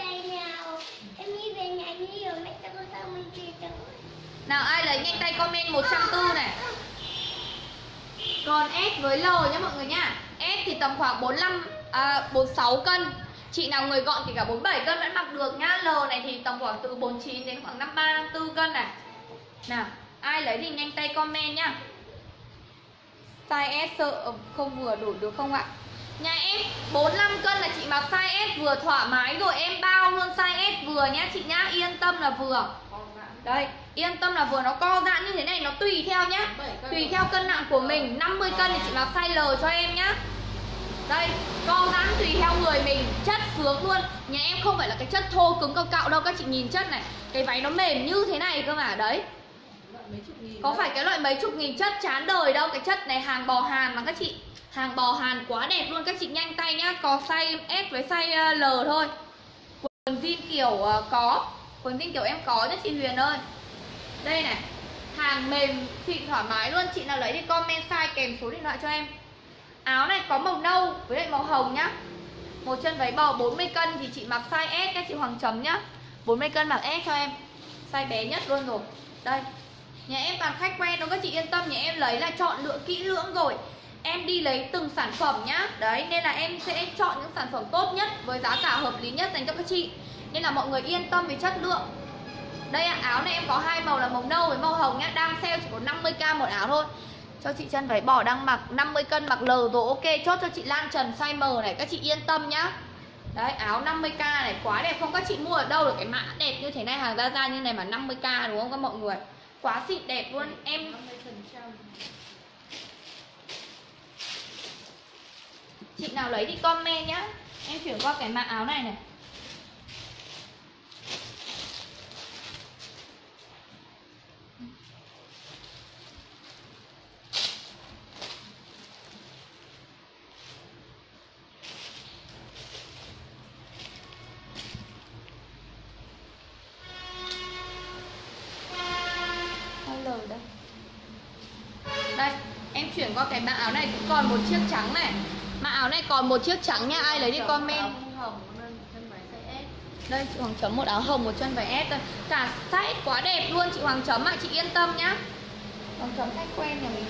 Nào ai lấy nhanh tay comment một trăm bốn mươi này. Còn S với L nhé mọi người nhá. S thì tầm khoảng bốn mươi lăm, à, bốn mươi sáu cân. Chị nào người gọn thì cả bốn mươi bảy cân vẫn mặc được nhá. L này thì tầm khoảng từ bốn mươi chín đến khoảng năm mươi ba, năm mươi tư cân này. Nào, ai lấy thì nhanh tay comment nhá. Size S sợ không vừa đổi được không ạ? Nhà em bốn mươi lăm cân là chị mặc size S vừa thoải mái rồi, em bao luôn size S vừa nhá chị nhá, yên tâm là vừa. Đây, yên tâm là vừa, nó co giãn như thế này, nó tùy theo nhá. Tùy theo cân nặng của mình. Năm mươi cân thì chị mặc size L cho em nhá. Đây, co giãn tùy theo người mình, chất sướng luôn. Nhà em không phải là cái chất thô cứng cạo cạo đâu, các chị nhìn chất này. Cái váy nó mềm như thế này cơ mà, đấy. Có phải cái loại mấy chục nghìn chất chán đời đâu. Cái chất này hàng bò Hàn mà các chị. Hàng bò Hàn quá đẹp luôn, các chị nhanh tay nhá. Có size S với size L thôi. Quần jean kiểu uh, có. Quần jean kiểu em có nhá chị Huyền ơi. Đây này, hàng mềm xịn thoải mái luôn. Chị nào lấy thì comment size kèm số điện thoại cho em. Áo này có màu nâu với lại màu hồng nhá. Một chân váy bò bốn mươi cân thì chị mặc size S các chị Hoàng chấm nhá. bốn mươi cân mặc S cho em. Size bé nhất luôn rồi. Đây. Nhà em toàn khách quen đâu, các chị yên tâm. Nhà em lấy là chọn lựa kỹ lưỡng rồi. Em đi lấy từng sản phẩm nhá. Đấy, nên là em sẽ chọn những sản phẩm tốt nhất với giá cả hợp lý nhất dành cho các chị. Nên là mọi người yên tâm về chất lượng. Đây ạ, áo này em có hai màu là màu nâu với màu hồng nhá. Đang sale chỉ có năm mươi k một áo thôi. Cho chị chân váy bò đang mặc năm mươi cân mặc L rồi, ok. Chốt cho chị Lan Trần size M này, các chị yên tâm nhá. Đấy, áo năm mươi k này quá đẹp không? Các chị mua ở đâu được cái mã đẹp như thế này, hàng ra ra như này mà năm mươi k đúng không các mọi người? Quá xịn đẹp luôn. Em chị nào lấy thì comment nhá. Em chuyển qua cái mã áo này này. Đây. Đây, em chuyển qua cái mã áo này cũng còn một chiếc trắng này. Mã áo này còn một chiếc trắng nha, ai lấy đi comment. Đây chị Hoàng chấm một áo hồng một chân váy S thôi. Cả size quá đẹp luôn chị Hoàng chấm ạ, chị yên tâm nhá. Hoàng chấm khách quen nhà mình.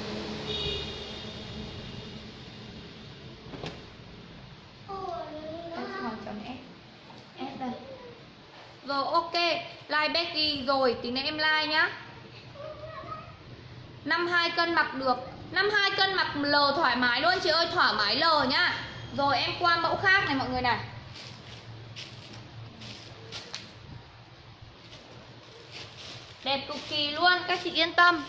Đây chị Hoàng chấm S. S đây. Rồi ok, like Becky rồi, tí nữa em like nhá. năm mươi hai cân mặc được. năm mươi hai cân mặc L thoải mái luôn chị ơi, thoải mái L nhá. Rồi em qua mẫu khác này mọi người này. Đẹp cực kỳ luôn, các chị yên tâm.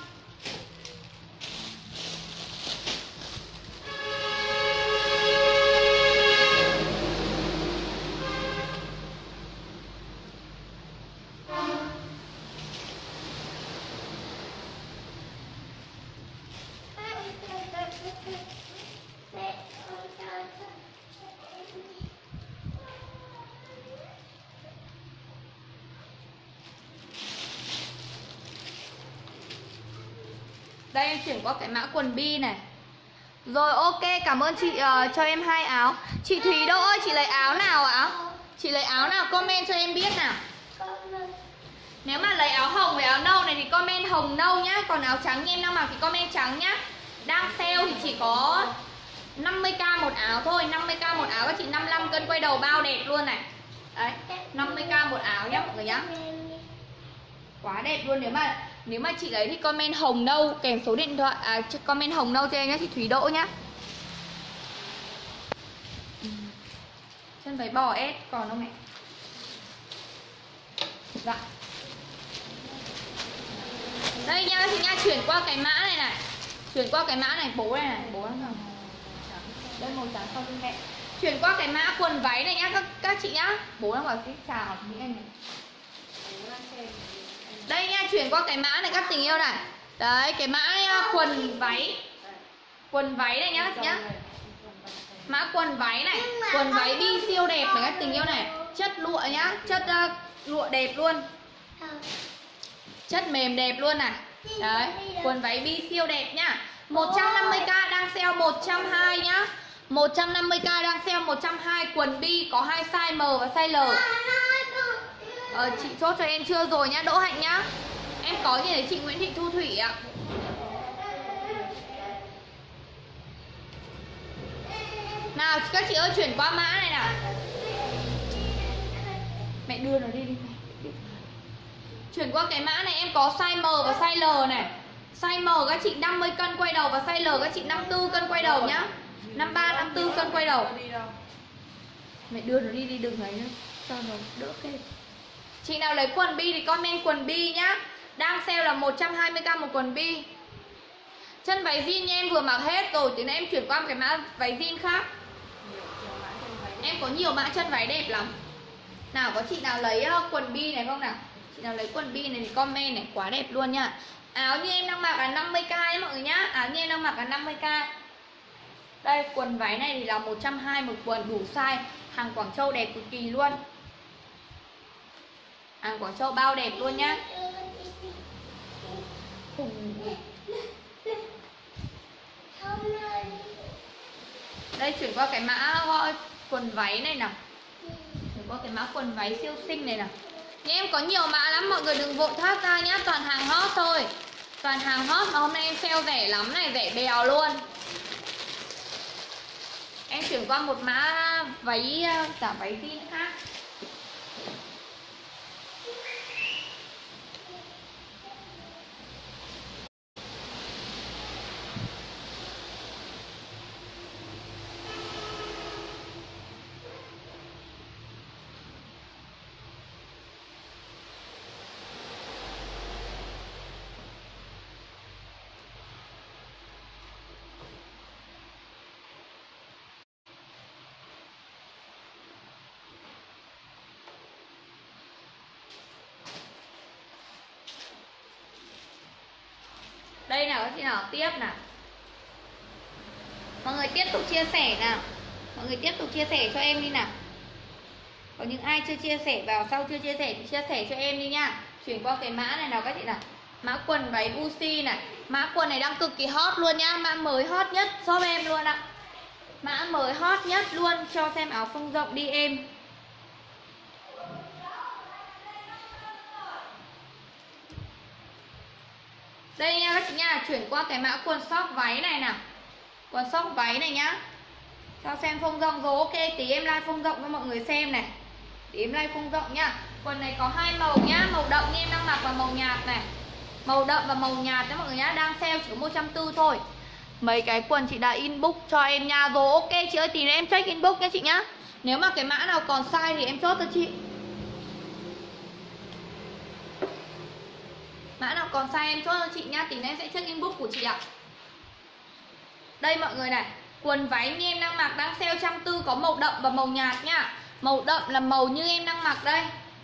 Đây em chuyển qua cái mã quần bi này. Rồi ok, cảm ơn chị uh, cho em hai áo. Chị Thúy đâu ơi, chị lấy áo nào ạ? Chị lấy áo nào comment cho em biết nào. Nếu mà lấy áo hồng với áo nâu này thì comment hồng nâu nhá. Còn áo trắng em đang mặc thì comment trắng nhá. Đang sale thì chỉ có năm mươi k một áo thôi. năm mươi k một áo các chị, năm mươi lăm cân quay đầu bao đẹp luôn này. Đấy, năm mươi k một áo nhá mọi người nhá. Quá đẹp luôn. Nếu mà nếu mà chị lấy thì comment hồng nâu kèm số điện thoại, à, comment hồng nâu cho em nhé, chị Thúy Đỗ nhá. Chân váy bò S còn không mẹ? Dạ. Đây nha chị nha, chuyển qua cái mã này này. Chuyển qua cái mã này, bố này này, bố đang đây màu trắng sau lưng mẹ. Chuyển qua cái mã quần váy này nhá các các chị nhá. Bố đang bảo thích chào những anh này. Đây nha, chuyển qua cái mã này các tình yêu này. Đấy, cái mã quần váy. Quần váy này nhá, nhá. Mã quần váy này, quần váy bi siêu đẹp này các tình yêu này. Chất lụa nhá, chất uh, lụa đẹp luôn. Chất mềm đẹp luôn này. Đấy, quần váy bi siêu đẹp nhá. một trăm năm mươi k đang sale một trăm hai mươi nhá. một trăm năm mươi k đang sale một trăm hai mươi, quần bi có hai size M và size L. Ờ, chị chốt cho em chưa rồi nhá, Đỗ Hạnh nhá. Em có gì đấy chị Nguyễn Thị Thu Thủy ạ. Nào các chị ơi, chuyển qua mã này nào. Mẹ đưa nó đi đi. Chuyển qua cái mã này em có size M và size L này. Size M các chị năm mươi cân quay đầu và size L các chị năm mươi tư cân quay đầu nhá. năm mươi ba, năm mươi tư cân quay đầu. Mẹ đưa nó đi đi, đừng ấy nữa cho nó đỡ kê. Chị nào lấy quần bi thì comment quần bi nhá. Đang sale là một trăm hai mươi k một quần bi. Chân váy jean nha, em vừa mặc hết rồi. Tí nữa em chuyển qua một cái mã váy jean khác. Em có nhiều mã chân váy đẹp lắm. Nào có chị nào lấy quần bi này không nào? Chị nào lấy quần bi này thì comment này, quá đẹp luôn nha. Áo như em đang mặc là năm mươi k ấy mọi người nhá. Áo như em đang mặc là năm mươi k. Đây, quần váy này thì là một trăm hai mươi một quần, đủ size. Hàng Quảng Châu đẹp cực kỳ luôn. Hàng Quảng Châu bao đẹp luôn nhá. Đây chuyển qua cái mã gọi quần váy này nào. Chuyển qua cái mã quần váy siêu xinh này nào. Nhà em có nhiều mã lắm, mọi người đừng vội thoát ra nhá. Toàn hàng hot thôi. Toàn hàng hot mà hôm nay em sale rẻ lắm này, rẻ bèo luôn. Em chuyển qua một mã váy, giả váy jean khác. Đây nào các chị nào, tiếp nào. Mọi người tiếp tục chia sẻ nào. Mọi người tiếp tục chia sẻ cho em đi nào. Có những ai chưa chia sẻ vào sau chưa chia sẻ thì chia sẻ cho em đi nha. Chuyển qua cái mã này nào các chị nào. Mã quần váy Gucci này. Mã quần này đang cực kỳ hot luôn nha. Mã mới hot nhất shop em luôn ạ. Mã mới hot nhất luôn. Cho xem áo phông rộng đi em. Đây nha các chị nha. Chuyển qua cái mã quần shop váy này nào. Quần shop váy này nhá. Cho xem phông rộng rồi. Ok, tí em like phông rộng cho mọi người xem này. Tí em like phông rộng nhá. Quần này có hai màu nhá. Màu đậm như em đang mặc và màu nhạt này. Màu đậm và màu nhạt đó mọi người nhá. Đang sale chỉ có một trăm bốn mươi thôi. Mấy cái quần chị đã inbox cho em nha. Rồi ok chị ơi, tí nữa em check inbox nha chị nhá. Nếu mà cái mã nào còn sai thì em chốt cho chị. Mã nào còn sai em chốt cho chị nhá. Tí nữa em sẽ check inbox của chị ạ. Đây mọi người này. Quần váy như em đang mặc đang sale một trăm bốn mươi, có màu đậm và màu nhạt nhá. Màu đậm là màu như em đang mặc đây.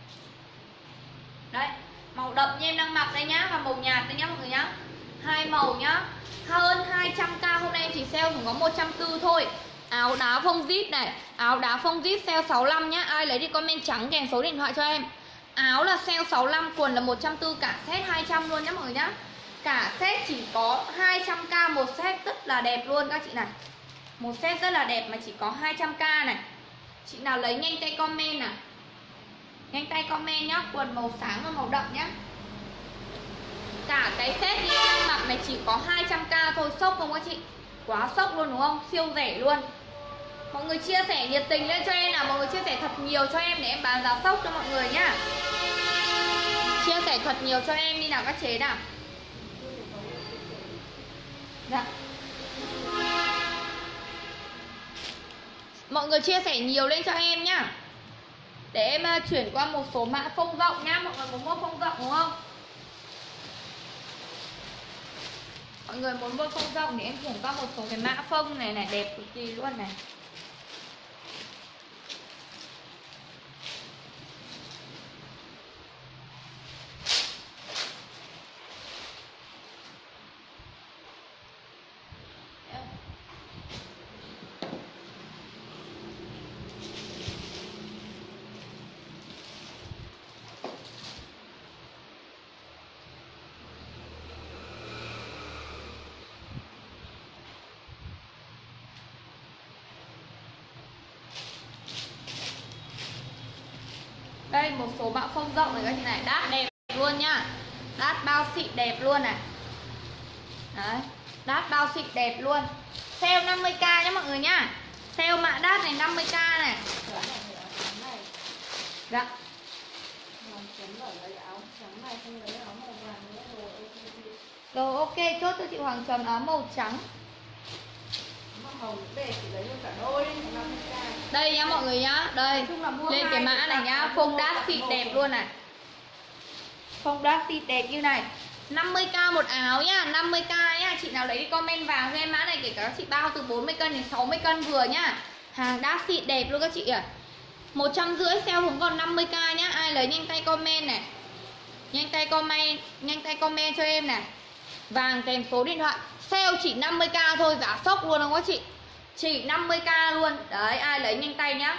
Đây, màu đậm như em đang mặc đây nhá. Và màu nhạt đây nhá mọi người nhá. Hai màu nhá. Hơn hai trăm k hôm nay em chỉ sale chỉ có một trăm bốn mươi thôi. Áo đá phông zip này. Áo đá phông zip sale sáu mươi lăm nhá. Ai lấy đi comment trắng kèm số điện thoại cho em. Áo là sale sáu mươi lăm, quần là một trăm bốn mươi, cả set hai trăm luôn nhá mọi người nhá. Cả set chỉ có hai trăm k một set, rất là đẹp luôn các chị này. Một set rất là đẹp mà chỉ có hai trăm k này. Chị nào lấy nhanh tay comment nào. Nhanh tay comment nhá. Quần màu sáng và màu đậm nhá. Cả cái set như em đang mặc này chỉ có hai trăm k thôi. Sốc không các chị? Quá sốc luôn đúng không? Siêu rẻ luôn. Mọi người chia sẻ nhiệt tình lên cho em nào. Mọi người chia sẻ thật nhiều cho em để em bán giá sốc cho mọi người nhá. Chia sẻ thật nhiều cho em đi nào các chế nào. Dạ. Mọi người chia sẻ nhiều lên cho em nhá. Để em chuyển qua một số mã phông rộng nhá. Mọi người muốn mua phông rộng đúng không? Mọi người muốn mua phông rộng thì em chuyển qua một số cái mã phông này này, đẹp cực kỳ luôn này. Đây một số mã phông rộng này các chị này, đát đẹp luôn nhá. Đát bao xịn đẹp luôn này. Đấy, đát bao xịn đẹp luôn. Sale năm mươi k nhá mọi người nhá. Sale mã đát này năm mươi k này. Dạ. Rồi ok, chốt cho chị Hoàng Trầm áo màu trắng. Đây nhá mọi người nhá. Đây, lên cái mã này nhá. Phông đát xịn đẹp luôn này. Phông đát xịn đẹp như này. năm mươi k một áo nhá. năm mươi k nhá. Chị nào lấy đi comment vào cho em mã này. Kể cả các chị bao từ bốn mươi cân đến sáu mươi cân vừa nhá. Hàng đát xịn đẹp luôn các chị ạ. Một trăm rưỡi sale cũng còn năm mươi k nhá. Ai lấy nhanh tay comment này. Nhanh tay comment. Nhanh tay comment cho em này. Vàng kèm số điện thoại. Sale chỉ năm mươi k thôi. Giá sốc luôn không các chị. Chỉ năm mươi k luôn. Đấy, ai lấy nhanh tay nhá.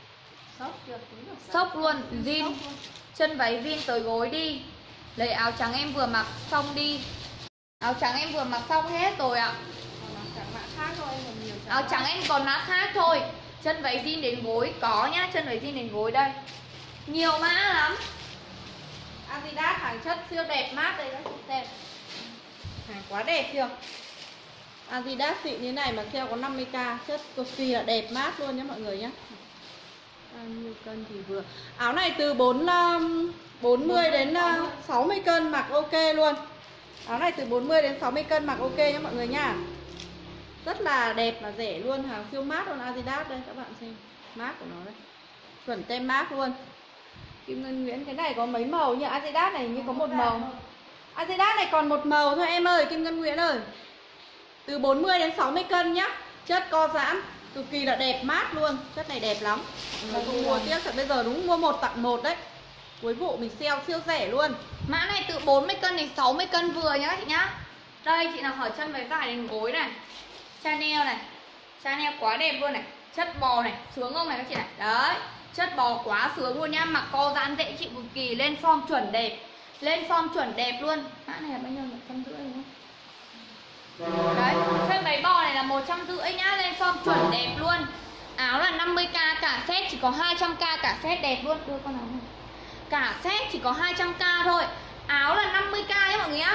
Sốc luôn. Jean. Chân váy jean tới gối đi. Lấy áo trắng em vừa mặc xong đi. Áo trắng em vừa mặc xong hết rồi ạ. Áo trắng em còn mã khác thôi. Chân váy jean đến gối có nhá, chân váy jean đến gối đây. Nhiều mã lắm. Adidas hàng chất siêu đẹp mát đây các chị xem. Hàng quá đẹp chưa? Adidas xịn như này mà sale có năm mươi k, chất cực kỳ là đẹp mát luôn nhé mọi người nhé. Bao nhiêu cân thì vừa. Áo này từ bốn mươi đến sáu mươi cân mặc ok luôn. Áo này từ bốn mươi đến sáu mươi cân mặc ok nhé mọi người nha. Rất là đẹp và rẻ luôn, hàng siêu mát luôn. Adidas đây các bạn xem, mát của nó đây, chuẩn tem mát luôn. Kim Ngân Nguyễn, cái này có mấy màu nhỉ? Adidas này như có một màu. Adidas này còn một màu thôi em ơi, Kim Ngân Nguyễn ơi. Từ bốn mươi đến sáu mươi cân nhá. Chất co giãn, cực kỳ là đẹp mát luôn. Chất này đẹp lắm. Mọi người mua tiếc thật, bây giờ đúng mua một tặng một đấy. Cuối vụ mình sale siêu rẻ luôn. Mã này từ bốn mươi cân đến sáu mươi cân vừa nhá các chị nhá. Đây chị nào hỏi chân váy vải đến gối này. Chanel này. Chanel quá đẹp luôn này. Chất bò này, sướng không này các chị này. Đấy, chất bò quá sướng luôn nhá. Mặc co giãn dễ chịu cực kỳ, lên form chuẩn đẹp. Lên form chuẩn đẹp luôn. Mã này là bao nhiêu? một trăm rưỡi đúng không? Đấy, chân váy bò này là một trăm rưỡi nhá, lên form chuẩn đẹp luôn. Áo là năm mươi k cả set, chỉ có hai trăm k cả set, đẹp luôn. Đưa con áo này. Cả set chỉ có hai trăm k thôi. Áo là năm mươi k nhé mọi người nhá.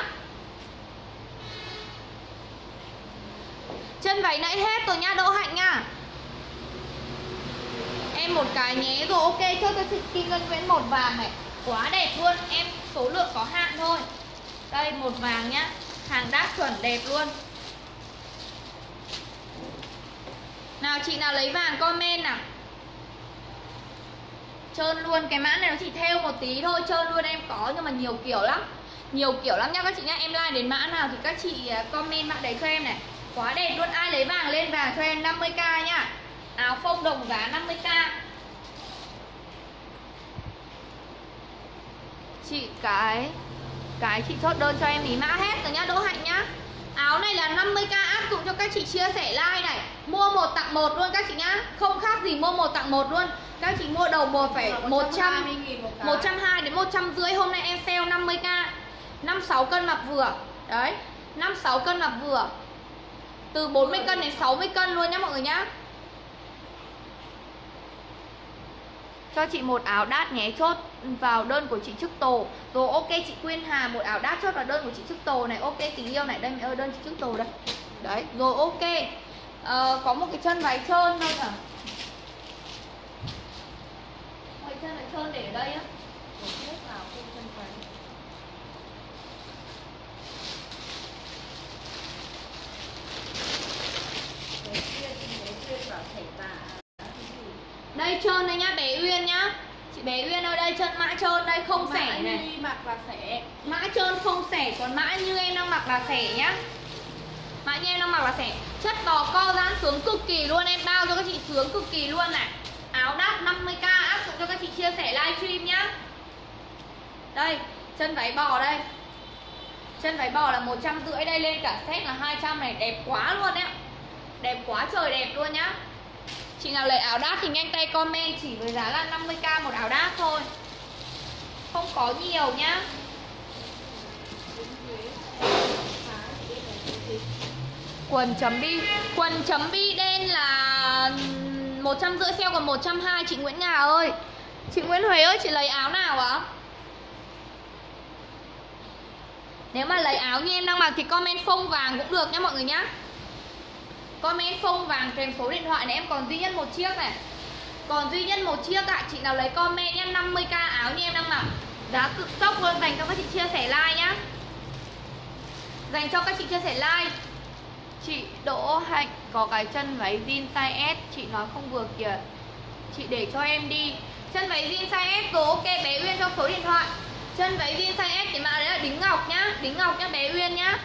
Chân váy nãy hết rồi nha, Đỗ Hạnh nha. Em một cái nhé rồi, ok, cho tôi chị Kim Ngân Nguyễn một vàng này. Quá đẹp luôn, em số lượng có hạn thôi. Đây một vàng nhá. Hàng đắt chuẩn đẹp luôn. Nào chị nào lấy vàng comment nào. Trơn luôn, cái mã này nó chỉ thêu một tí thôi, trơn luôn em có nhưng mà nhiều kiểu lắm. Nhiều kiểu lắm nha các chị nhá. Em like đến mã nào thì các chị comment mã đấy cho em này. Quá đẹp luôn, ai lấy vàng lên vàng cho em năm mươi k nhá. Áo phông đồng giá năm mươi k. Chị cái Cái chị chốt đơn cho em ý mã hết rồi nhá, Đỗ Hạnh nhá. Áo này là năm mươi k, áp dụng cho các chị chia sẻ like này. Mua một tặng một luôn các chị nhá. Không khác gì mua một tặng một luôn. Các chị mua đầu một phải một trăm, một trăm hai mươi đến một trăm rưỡi. Hôm nay em sale năm mươi k. năm sáu cân mặc vừa. Đấy, năm sáu cân mặc vừa. Từ bốn mươi cân đến sáu mươi cân luôn nhá mọi người nhá. Cho chị một áo đát nhé, chốt vào đơn của chị Trức Tồ. Rồi ok chị Quyên Hà, một áo đát chốt vào đơn của chị Trức Tồ này. Ok tình yêu này, đây mẹ ơi, đơn chị Trức Tồ đây. Đấy, rồi ok. à, Có một cái chân váy trơn thôi hả? Một cái chân váy trơn để ở đây á. Đây trơn đây nhá, bé Uyên nhá. Chị bé Uyên ơi, đây chân mã trơn đây, không xẻ này. Mã như mặc là xẻ. Mã trơn không xẻ, còn mã như em đang mặc là xẻ nhá. Mã như em đang mặc là xẻ. Chất bò co giãn sướng cực kỳ luôn, em bao cho các chị sướng cực kỳ luôn này. Áo đắt năm mươi k, áp dụng cho các chị chia sẻ livestream nhá. Đây, chân váy bò đây. Chân váy bò là một trăm rưỡi, đây lên cả set là hai trăm này, đẹp quá luôn đấy. Đẹp quá trời đẹp luôn nhá. Chị nào lấy áo đắt thì nhanh tay comment, chỉ với giá là năm mươi k một áo đắt thôi. Không có nhiều nhá. Quần chấm bi, quần chấm bi đen là một trăm rưỡi, sale còn một trăm hai mươi. Chị Nguyễn Nga ơi, chị Nguyễn Huế ơi, chị lấy áo nào ạ? Nếu mà lấy áo như em đang mặc thì comment phông vàng cũng được nhá mọi người nhá. Comment phông vàng kèm số điện thoại này, em còn duy nhất một chiếc này. Còn duy nhất một chiếc ạ. À. Chị nào lấy comment nhá, năm mươi k áo như em đang mặc. Giá cực sốc luôn, dành cho các chị chia sẻ like nhá. Dành cho các chị chia sẻ like. Chị Đỗ Hạnh có cái chân váy jean size S, chị nói không vừa kìa. Chị để cho em đi. Chân váy jean size S rồi, ok bé Uyên cho số điện thoại. Chân váy jean size S thì mã đấy là đính ngọc nhá. Đính ngọc nhá bé Uyên nhá.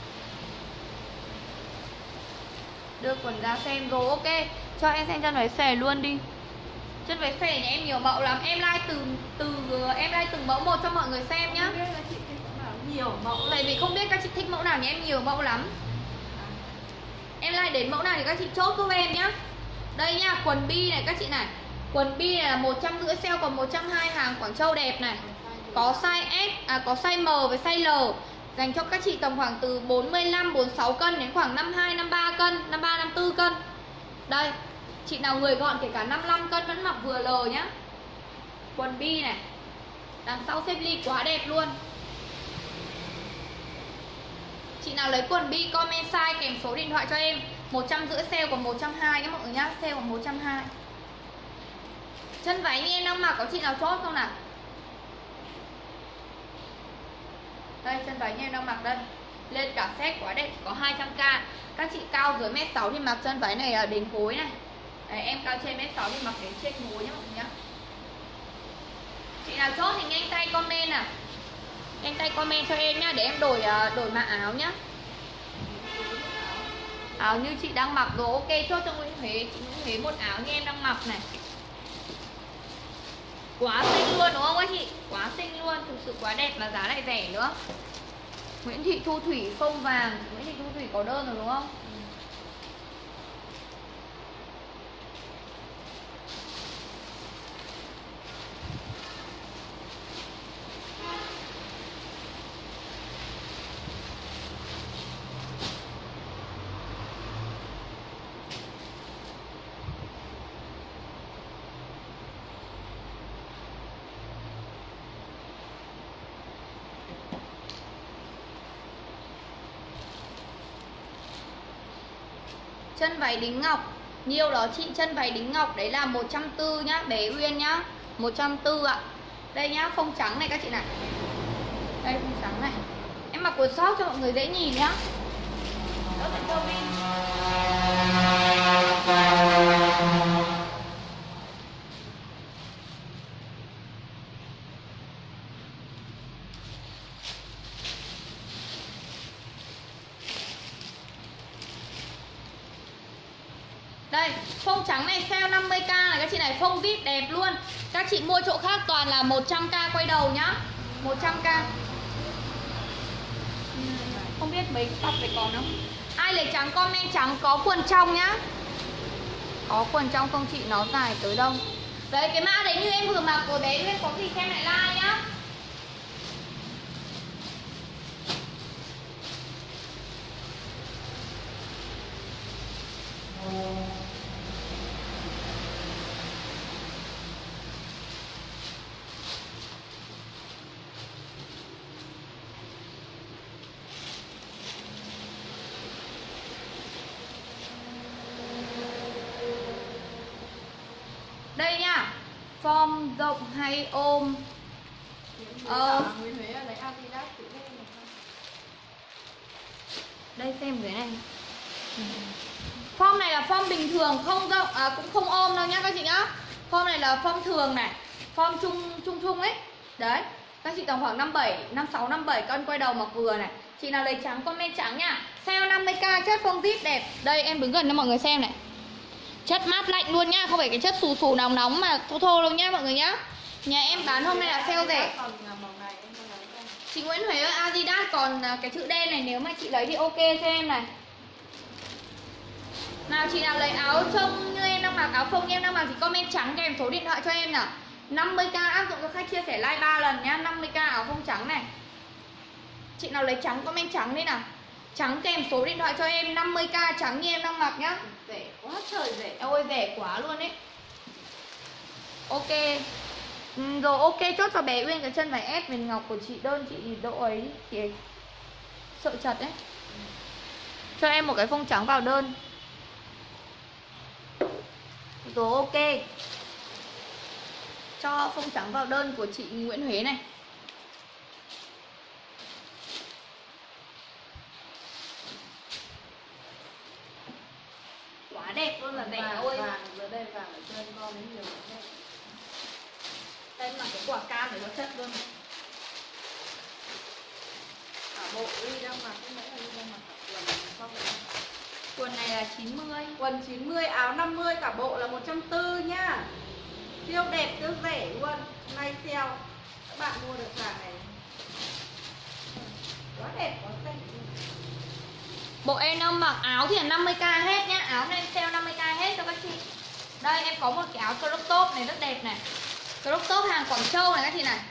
Đưa quần ra xem rồi, ok. Cho em xem chân váy xòe luôn đi. Chân váy xòe nhà em nhiều mẫu lắm. Em like từ từ em like từng mẫu một cho mọi người xem nhá. Nhiều mẫu. Tại vì không biết các chị thích mẫu nào nhà em nhiều mẫu lắm. Em like đến mẫu nào thì các chị chốt giúp em nhá. Đây nha, quần bi này các chị này. Quần bi này là một trăm rưỡi, sale còn một trăm hai mươi, hàng Quảng Châu đẹp này. Có size S, à có size M với size L. Dành cho các chị tầm khoảng từ bốn mươi lăm, bốn mươi sáu cân đến khoảng năm mươi hai, năm mươi ba cân, năm mươi ba, năm mươi tư cân. Đây, chị nào người gọn kể cả năm mươi lăm cân vẫn mặc vừa L nhá. Quần bi này, đằng sau xếp ly quá đẹp luôn. Chị nào lấy quần bi comment size kèm số điện thoại cho em. Một trăm rưỡi sale còn một trăm hai mươi nhá mọi người nhá. Sale còn một trăm hai mươi. Chân váy như em đang mặc có chị nào chốt không nào? Đây, chân váy như em đang mặc đây. Lên cả set quá đẹp, có hai trăm k. Các chị cao dưới mét sáu thì mặc chân váy này đến gối này. Đấy, em cao trên mét sáu thì mặc đến trên gối nhá mọi người nhá. Chị nào chốt thì nhanh tay comment nào. Nhanh tay comment cho em nhá, để em đổi đổi mã áo nhá. Áo như chị đang mặc rồi, ok, chốt cho Nguyễn Huế. Chị Nguyễn Huế một áo như em đang mặc này. Quá xinh luôn đúng không các chị? Quá xinh luôn, thực sự quá đẹp mà giá lại rẻ nữa. Nguyễn Thị Thu Thủy phông vàng. Nguyễn Thị Thu Thủy có đơn rồi đúng không? Chân váy đính ngọc nhiều đó chị, chân váy đính ngọc đấy là một trăm bốn mươi nhá, bé Uyên nhá, một trăm bốn mươi ạ. Đây nhá, phông trắng này các chị này. Đây phông trắng này. Em mặc quần sóc cho mọi người dễ nhìn nhá. Đỡ phải comment. Đây, phông trắng này sale năm mươi k này các chị này, phông vip đẹp luôn. Các chị mua chỗ khác toàn là một trăm k quay đầu nhá. một trăm k. Không biết mấy cặp này còn không? Ai lấy trắng comment trắng, có quần trong nhá. Có quần trong không chị, nó dài tới đâu. Đấy, cái mã đấy như em vừa mặc của bé Uyên, có gì xem lại like nhá. Đây nhá, form rộng hay ôm. Ờ, đây xem cái này. Form này là form bình thường, không rộng, à, cũng không ôm đâu nhá các chị nhá. Form này là form thường này, form trung trung trung ấy. Đấy, các chị tầm khoảng năm bảy, năm sáu, năm bảy cân quay đầu mặc vừa này. Chị nào lấy trắng comment trắng nha. Sale năm mươi k, chất phông zip đẹp. Đây em đứng gần cho mọi người xem này. Chất mát lạnh luôn nhá, không phải cái chất xù xù nóng nóng mà thô thô đâu nhá mọi người nhá. Nhà em bán hôm nay là sale rẻ. Chị Nguyễn Huế ơi, Adidas còn cái chữ đen này, nếu mà chị lấy thì ok cho em này. Nào chị nào lấy áo trông như em đang mặc, áo phông như em đang mặc thì comment trắng kèm số điện thoại cho em nào. năm mươi k áp dụng cho khách chia sẻ like ba lần nhá, năm mươi k áo phông trắng này. Chị nào lấy trắng comment trắng đi nào. Trắng kèm số điện thoại cho em, năm mươi k trắng như em đang mặc nhá. Rẻ quá trời rẻ. Em ơi rẻ quá luôn ấy. Ok. Ừ, rồi ok, chốt cho bé Uyên cái chân váy ép viền ngọc của chị, đơn chị thì độ ấy, chị ấy sợ chật đấy. Cho em một cái phông trắng vào đơn. Rồi ok. Cho phông trắng vào đơn của chị Nguyễn Huế này. Quá đẹp luôn là rẻ ơi. Vàng dưới đây, vàng ở trên con ấy nhiều lắm. Đây là cái quả cam để nó chất luôn. Cả bộ y đang mặc, cái nãy là y đang mặc quần không vậy? Quần này là chín mươi. Quần chín mươi, áo năm mươi, cả bộ là một trăm bốn mươi nhá. Siêu đẹp, siêu rẻ luôn. Nay sale. Các bạn mua được hàng này. Quá đẹp, quá xinh. Bộ em đang mặc áo thì là năm mươi k hết nhá. Áo này em sale năm mươi k hết cho các chị. Đây em có một cái áo crop top này rất đẹp này. Crop top hàng Quảng Châu này các chị này.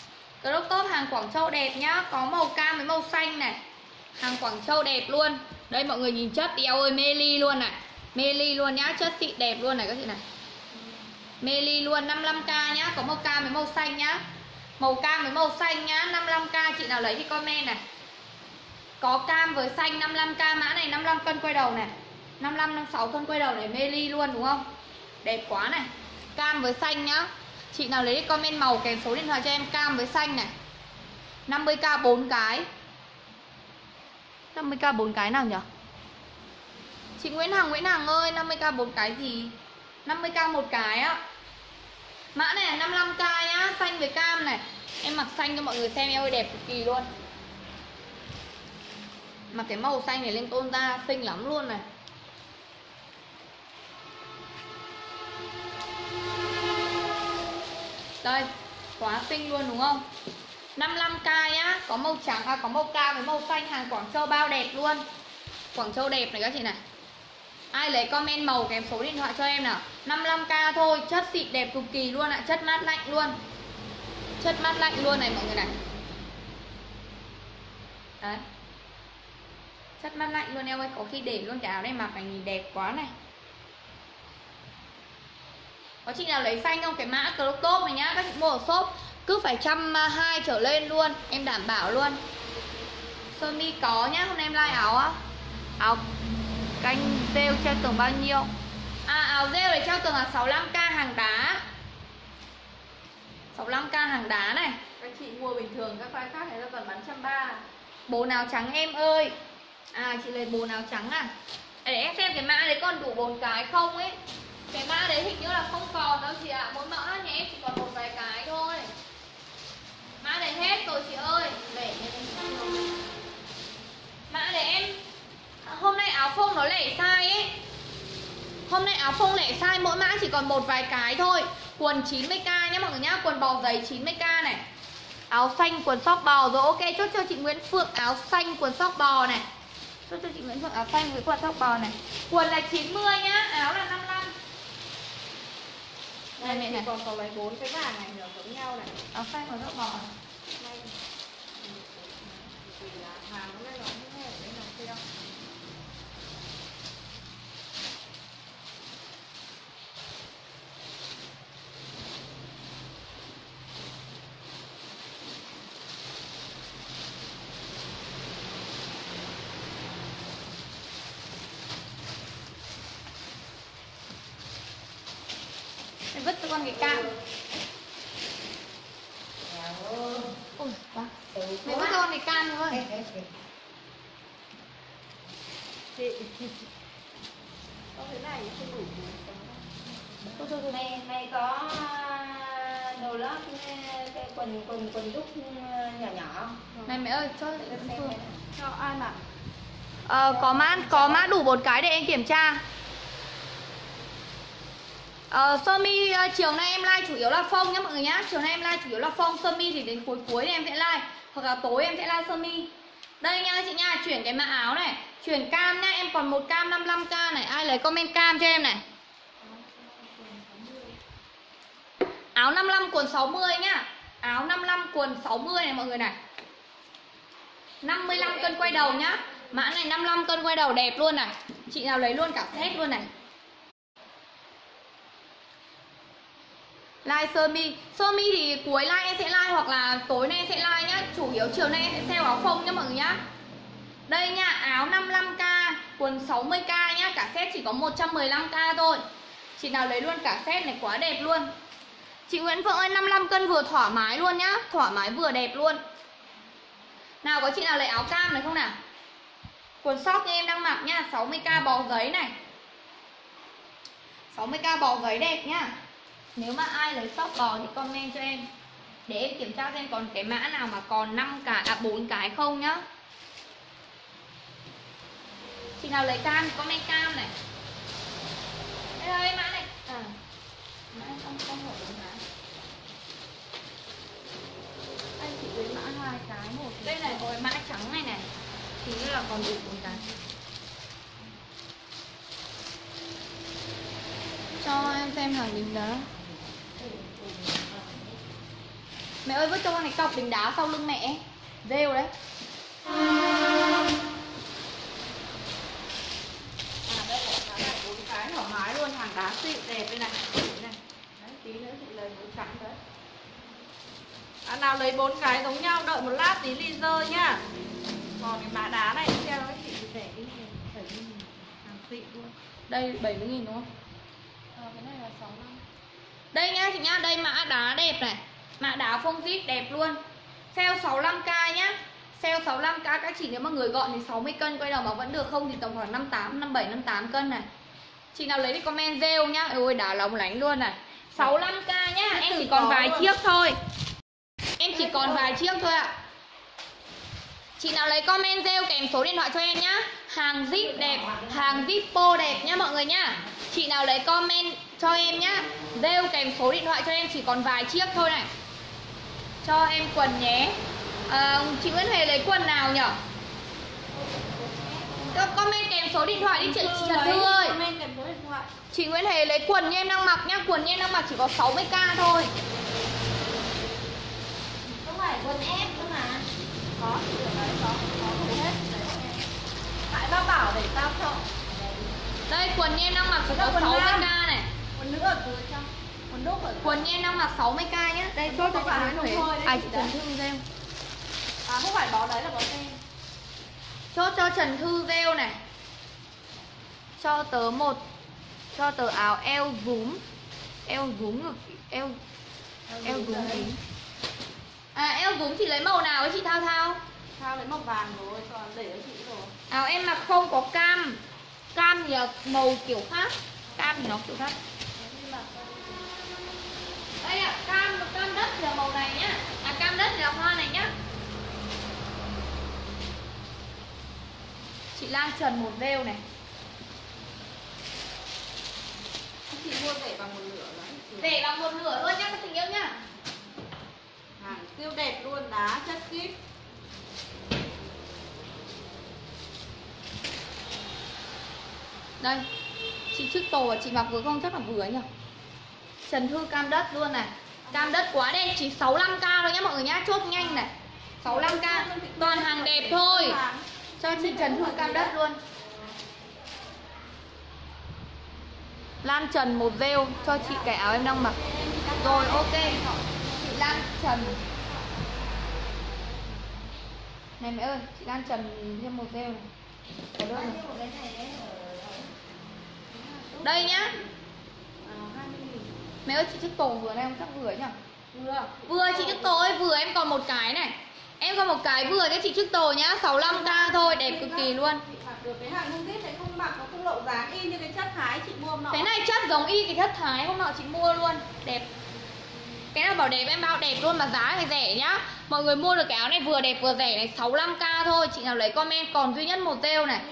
Crop top hàng Quảng Châu đẹp nhá. Có màu cam với màu xanh này. Hàng Quảng Châu đẹp luôn. Đây mọi người nhìn chất đi eo ơi, mê ly luôn này. Mê ly luôn nhá, chất xịn đẹp luôn này các chị này. Mê ly luôn, năm mươi lăm k nhá. Có màu cam với màu xanh nhá. Màu cam với màu xanh nhá, năm mươi lăm k. Chị nào lấy thì comment này. Có cam với xanh năm mươi lăm k. Mã này năm mươi lăm cân quay đầu này, năm mươi lăm, năm mươi sáu cân quay đầu này. Mê ly luôn đúng không? Đẹp quá này. Cam với xanh nhá. Chị nào lấy thì comment màu kèm số điện thoại cho em. Cam với xanh này, năm mươi k bốn cái. năm mươi k bốn cái nào nhỉ? Chị Nguyễn Hằng, Nguyễn Hằng ơi, năm mươi k bốn cái gì? năm mươi k một cái á. Mã này là năm mươi lăm k nhá, xanh với cam này. Em mặc xanh cho mọi người xem, eo ơi đẹp cực kỳ luôn. Mặc cái màu xanh này lên tôn da xinh lắm luôn này. Đây, quá xinh luôn đúng không? năm mươi lăm k nhá, có màu trắng, à, có màu cam với màu xanh, hàng Quảng Châu bao đẹp luôn. Quảng Châu đẹp này các chị này. Ai lấy comment màu kèm số điện thoại cho em nào. năm mươi lăm k thôi, chất xịn đẹp cực kỳ luôn ạ, chất mát lạnh luôn. Chất mát lạnh luôn này mọi người này. Đấy. Chất mát lạnh luôn em ơi, có khi để luôn cái áo này mặc này nhìn đẹp quá này. Có chị nào lấy xanh không? Cái mã crop top này nhá, các chị mua ở shop cứ phải trăm hai trở lên luôn, em đảm bảo luôn. Sơ mi có nhá, hôm nay em like áo á. Áo canh rêu treo tường bao nhiêu? À áo rêu để treo tường là sáu mươi lăm k hàng đá. sáu mươi lăm k hàng đá này. Các chị mua bình thường các size khác này nó còn bán một trăm ba mươi. Bồn áo trắng em ơi. À chị lấy bồn áo trắng à? Để em xem cái mã đấy còn đủ bốn cái không ấy. Cái mã đấy hình như là không còn đâu chị ạ. À. Mỗi mã nhà em chỉ còn một vài cái thôi. Mã đấy hết rồi chị ơi. Để mã để em. Hôm nay áo phông nó lẻ size ấy. Hôm nay áo phông lẻ size, mỗi mã chỉ còn một vài cái thôi. Quần chín mươi k nhé mọi người nhá. Quần bò giày chín mươi k này. Áo xanh quần sóc bò rồi. Ok, chốt cho chị Nguyễn Phượng áo xanh quần sóc bò này. Chốt cho chị Nguyễn Phượng áo xanh với quần sóc bò này. Quần là chín mươi nhá, áo là năm mươi lăm. Đây mẹ này còn có lấy bốn cái vàng này nó giống nhau này. Áo xanh quần sóc bò. Đây. Vì là hàng nó lên nó không hề ở đây nào kia. Mày vứt cho con cái cam. Ôi quá. Mày vứt cho con cái cam thôi. Chị có cái này không đủ. Thôi thôi thôi. Mày mày có đồ lót cái quần quần quần đúc nhỏ nhỏ không? Này mẹ ơi, cho lại cái Phương. Cho ai mà? Ờ, có mã có mã đủ một cái để em kiểm tra. Ờ, sơ mi uh, chiều nay em like chủ yếu là phông nhá mọi người nhá. Chiều nay em like chủ yếu là phông, sơ mi thì đến cuối cuối thì em sẽ like, hoặc là tối em sẽ like sơ mi. Đây nha chị nha, chuyển cái mã áo này, chuyển cam nhá, em còn một cam năm mươi lăm k này, ai lấy comment cam cho em này. Áo năm mươi lăm quần sáu mươi nhá. Áo năm mươi lăm quần sáu mươi này mọi người này. năm mươi lăm cân quay đầu nhá. Mã này năm mươi lăm cân quay đầu đẹp luôn này. Chị nào lấy luôn cả set luôn này. Like sơ mi. Sơ mi thì cuối like em sẽ like, hoặc là tối nay em sẽ like nhá. Chủ yếu chiều nay em sẽ sale áo phông nhá mọi người nhá. Đây nha, áo năm mươi lăm k, quần sáu mươi k nhá. Cả set chỉ có một trăm mười lăm k thôi. Chị nào lấy luôn cả set này quá đẹp luôn. Chị Nguyễn Phượng ơi, năm mươi lăm cân vừa thoải mái luôn nhá. Thoải mái vừa đẹp luôn. Nào có chị nào lấy áo cam này không nào? Quần sóc như em đang mặc nhá, sáu mươi k bò giấy này. sáu mươi k bò giấy đẹp nhá. Nếu mà ai lấy sóc bò thì comment cho em, để em kiểm tra xem còn cái mã nào mà còn năm cái, à bốn cái không nhá. Chị nào lấy cam thì comment cam này. Đây đây mã này. À. Mã không không hỏi bốn cái. Anh chị lấy mã hai cái một. Đây này có cái mã trắng này này. Thì như là còn đủ bốn cái. Cho em xem hàng đính đá. Mẹ ơi vứt cho con này cọc đính đá sau lưng mẹ. Rêu đấy. hàng đá xịn đẹp đây này. Đấy này. Đấy, tí nữa chị lấy bốn trắng đấy. À, nào lấy bốn cái giống nhau, đợi một lát tí laser nhá. Còn cái mã đá này theo nó chị rẻ đi, bảy mươi nghìn, hàng xịn luôn. Đây bảy mươi nghìn đúng không? Ờ, cái này là sáu mươi lăm. Đây nhá chị nhá, đây mã đá đẹp này. Mã đá phông zip đẹp luôn. Sale sáu mươi lăm k nhá. Sale sáu mươi lăm k các chị nếu mà người gọn thì sáu mươi cân quay đầu mà vẫn được không thì tầm khoảng năm mươi tám, năm mươi bảy, năm mươi tám cân này. Chị nào lấy thì comment rêu nhá. Ôi đá lóng lánh luôn này. sáu mươi lăm k nhá, em chỉ còn vài chiếc thôi. Em chỉ còn vài chiếc thôi ạ. Chị nào lấy comment rêu kèm số điện thoại cho em nhá. Hàng zip đẹp, hàng zippo đẹp nhá mọi người nhá. Chị nào lấy comment cho em nhá, rêu kèm số điện thoại cho em, chỉ còn vài chiếc thôi này. Cho em quần nhé. À, chị Nguyễn Huệ lấy quần nào nhở? Comment kèm số điện thoại đi chị, chị Trần Thư ơi. Comment kèm số điện thoại. Chị Nguyễn Huệ lấy quần như em đang mặc nhá. Quần như em đang mặc chỉ có sáu mươi k thôi. Không phải quần ép cơ mà. Có, chị ở đấy có, có đủ hết. Tại tao bảo để tao chọn. Đây quần như em đang mặc chỉ có sáu mươi k này. Quần nữ ở dưới trong. Quần đúc ở Quần như em đang mặc sáu mươi k nhá. Đây chốt cho chị Nguyễn Huệ. À chị Trần Thư rêu. À không phải bó đấy là bó tem. Chốt cho Trần Thư rêu này. Cho tớ một. Cho tớ áo eo rúm. Eo rúm ngực. Eo Eo rúm tí. À eo rúm chị lấy màu nào ấy chị Thao Thao? Thao lấy màu vàng rồi, còn để cho chị rồi. Áo em mặc không có cam. Cam thì là màu kiểu khác. Cam thì nó kiểu khác. Đây ạ, cam, cam đất thì là màu này nhá. À cam đất thì là hoa này nhá. Chị Lan Trần một rêu này. Chị mua rẻ bằng một nửa đấy. Rẻ bằng một nửa luôn nhá các tình yêu nhá. Hàng siêu đẹp luôn, đá chất kíp. Đây. Chị trước tổ và chị mặc vừa không chắc là vừa nhỉ. Trần Thư cam đất luôn này. Cam đất quá đẹp, chỉ sáu mươi lăm k thôi nhá mọi người nhá, chốt nhanh này. sáu mươi lăm k, toàn hàng đẹp thôi. Cho chị Trần Thư cam đất luôn. Lan Trần một rêu cho chị cái áo em đang mặc. Rồi ok. Chị Lan Trần. Này mẹ ơi, chị Lan Trần thêm một rêu này. Có đơn này. Đây nhá. Mẹ ơi chị chiếc tổ vừa này không chắc vừa nhỉ? Vừa. Vừa chị chiếc tổ ơi, vừa em còn một cái này. Em còn một cái vừa cái chị chiếc tổ nhá, sáu mươi lăm k thôi, đẹp cực kỳ luôn. Được cái hàng không này không mặc nó không lộ dáng y như cái chất thái chị mua hôm nọ. Cái này chất giống y cái chất thái hôm nọ chị mua luôn, đẹp. Cái nào bảo đẹp em bao đẹp luôn mà giá thì rẻ nhá. Mọi người mua được cái áo này vừa đẹp vừa rẻ này, sáu mươi lăm k thôi. Chị nào lấy comment còn duy nhất một rêu này.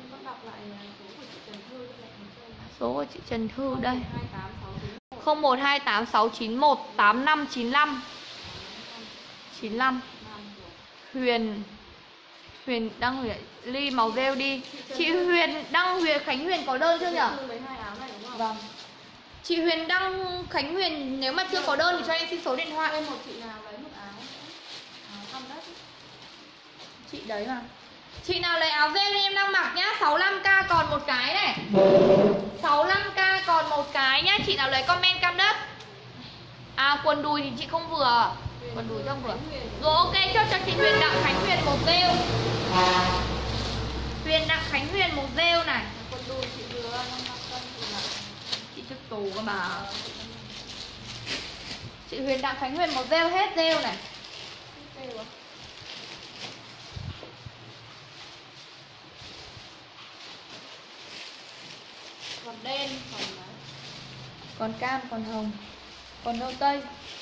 Số của chị Trần Thư đây. không một hai tám sáu chín một tám năm chín lăm chín lăm. Huyền Huyền Đăng Huyền Ly màu rêu đi. Chị Huyền Đăng Huyền Khánh Huyền có đơn chưa nhỉ? Vâng. Chị Huyền Đăng Khánh Huyền nếu mà chưa có đơn thì cho em xin số điện thoại. Một chị nào lấy một áo. Áo thăm đất. Chị đấy mà. Chị nào lấy áo rêu em đang mặc nhá, sáu mươi lăm k còn một cái này. sáu mươi lăm k còn một cái nhá, chị nào lấy comment cam đất. À quần đùi thì chị không vừa. Quần đùi không vừa. Rồi ok, cho cho chị Huyền Đặng Khánh Huyền một rêu. Huyền Đặng Khánh Huyền một rêu này. Quần đùi chị vừa năm mươi cân thì là chị trước tù cơ mà. Chị Huyền Đặng Khánh Huyền một rêu hết rêu này. còn đen, còn còn cam, còn hồng, còn nâu tây.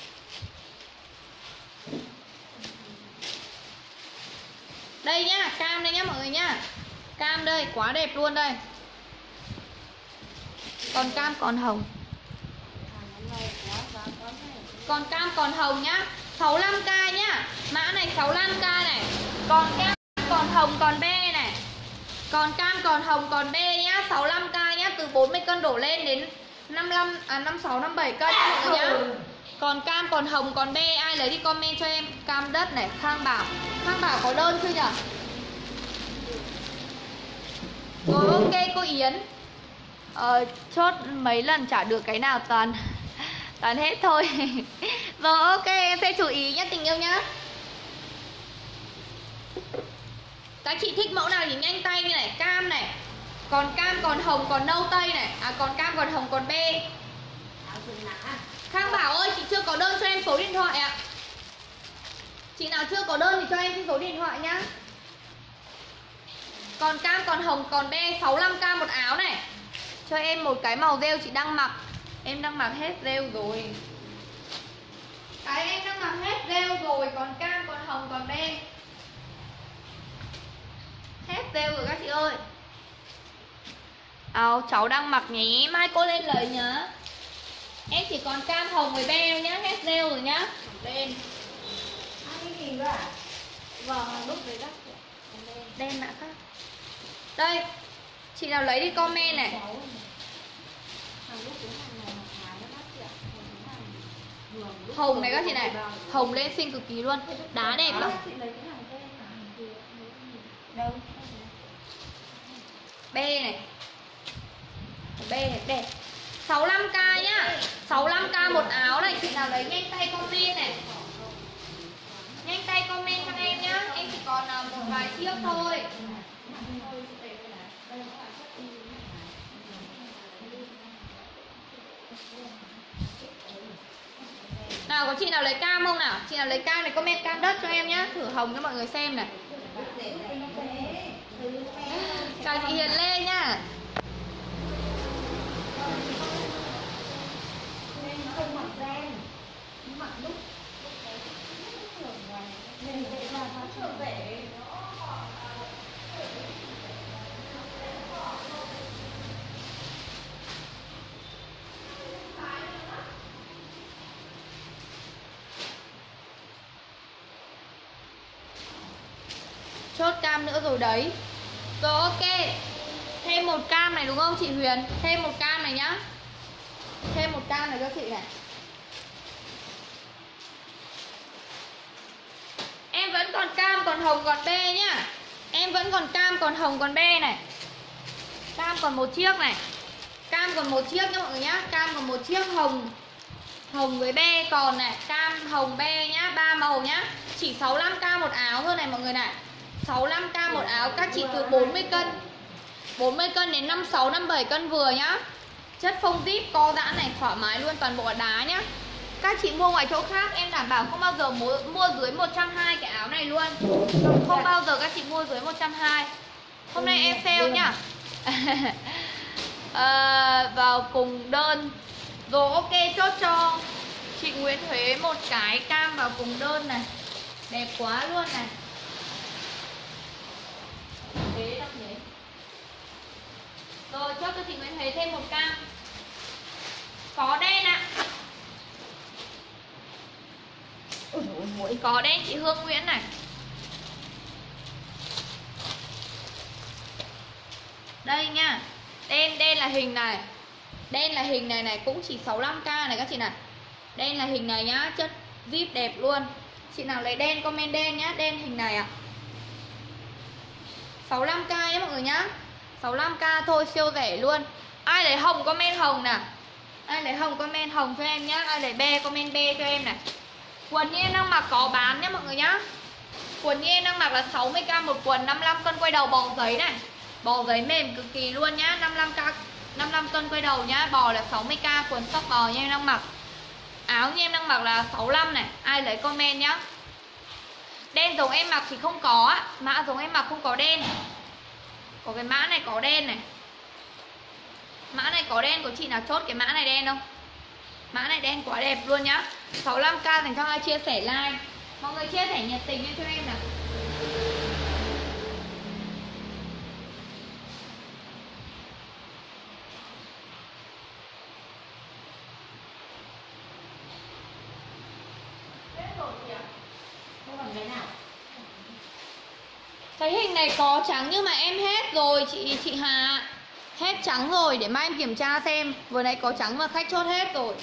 Đây nhá, cam đây nhá mọi người nhá. Cam đây, quá đẹp luôn đây. Còn cam, còn hồng. Còn cam, còn hồng nhá. sáu mươi lăm k nhá. Mã này sáu mươi lăm k này. Còn cam, còn hồng, còn be này. Còn cam, còn hồng, còn be nhá. sáu mươi lăm k nhá. Từ bốn mươi cân đổ lên đến năm mươi lăm, à, năm mươi sáu, năm mươi bảy cân nhá mọi người nhá. Còn cam, còn hồng, còn be. Ai lấy đi comment cho em. Cam đất này, Khang Bảo. Khang Bảo có đơn chưa nhỉ? Rồi ok cô Yến. Ờ, chốt mấy lần chả được cái nào toàn toàn hết thôi. Rồi ok, em sẽ chú ý nhé tình yêu nhá. Các chị thích mẫu nào thì nhanh tay như này, cam này, còn cam, còn hồng, còn nâu tây này. À còn cam, còn hồng, còn B. Khang Bảo ơi, chị chưa có đơn cho em số điện thoại ạ. Chị nào chưa có đơn thì cho em xin số điện thoại nhá. Còn cam, còn hồng, còn B, sáu mươi lăm k một áo này. Cho em một cái màu rêu chị đang mặc. Em đang mặc hết rêu rồi. Cái em đang mặc hết rêu rồi. Còn cam, còn hồng, còn B. Hết rêu rồi các chị ơi. Áo cháu đang mặc nhé. Mai cô lên lấy nhá. Em chỉ còn cam, hồng với B thôi nhá. Hết rêu rồi nhá. Lên. Vâng, lúc đấy đó. Đen mã khác. Đây. Chị nào lấy đi comment này. Hồng này các chị này. Hồng lên xinh cực kỳ luôn. Đá đẹp lắm. B này. B này đẹp. sáu mươi lăm k nhá. sáu mươi lăm k một áo này. Chị nào lấy nhanh tay comment này. Nhanh tay comment cho em nhá. Em chỉ còn một vài chiếc thôi. Nào có chị nào lấy cam không nào? Chị nào lấy cam này comment cam đất cho em nhá. Thử hồng cho mọi người xem này. Chào chị Hiền Lê nhá. Chốt cam nữa rồi đấy. Rồi ok. Thêm một cam này đúng không chị Huyền? Thêm một cam này nhá. Thêm một cam này cho chị này. Em vẫn còn cam, còn hồng, còn B nhá. Em vẫn còn cam, còn hồng, còn B này. Cam còn một chiếc này. Cam còn một chiếc nhá mọi người nhá. Cam còn một chiếc, hồng hồng với B còn này. Cam, hồng, B nhá. Ba màu nhá. Chỉ sáu mươi lăm k một áo thôi này mọi người này. sáu mươi lăm k một áo. Các chị từ bốn mươi cân bốn mươi cân đến năm mươi sáu, năm mươi bảy cân vừa nhá. Chất phông zip co giãn này, thoải mái luôn, toàn bộ là đá nhá. Các chị mua ngoài chỗ khác em đảm bảo không bao giờ mua, mua dưới một trăm hai mươi cái áo này luôn. Không bao giờ các chị mua dưới một trăm hai mươi. Hôm nay em sale nhá. à, Vào cùng đơn. Rồi ok, chốt cho chị Nguyễn Huế một cái cam vào cùng đơn này. Đẹp quá luôn này. Thế đọc nhé. Rồi chốt cho chị Nguyễn Huế thêm một cam. Có đen ạ. Ôi, có đen chị Hương Nguyễn này. Đây nha. Đen, đen là hình này. Đen là hình này này, cũng chỉ sáu mươi lăm k này các chị này. Đen là hình này nhá, chất zip đẹp luôn. Chị nào lấy đen comment đen nhá, đen hình này ạ. sáu mươi lăm k nhé mọi người nhá. sáu mươi lăm k thôi, siêu rẻ luôn. Ai lấy hồng comment hồng nè. Ai lấy hồng comment hồng cho em nhá. Ai lấy B comment B cho em này. Quần như em đang mặc có bán nhé mọi người nhá. Quần như em đang mặc là sáu mươi k một quần, năm mươi lăm cân quay đầu bò giấy này. Bò giấy mềm cực kỳ luôn nhá. năm mươi lăm k, năm mươi lăm cân quay đầu nhá. Bò là sáu mươi k, quần sóc bò như em đang mặc. Áo như em đang mặc là sáu mươi lăm này. Ai lấy comment nhá. Đen giống em mặc thì không có á. Mã giống em mặc không có đen. Có cái mã này có đen này. Mã này có đen, có chị nào chốt cái mã này đen không? Mã này đen quá đẹp luôn nhá. Sáu mươi lăm k dành cho ai chia sẻ like. Mọi người chia sẻ nhiệt tình cho em nào. Cái hình này có trắng nhưng mà em hết rồi chị chị Hà. Hết trắng rồi, để mai em kiểm tra xem. Vừa nãy có trắng mà khách chốt hết rồi.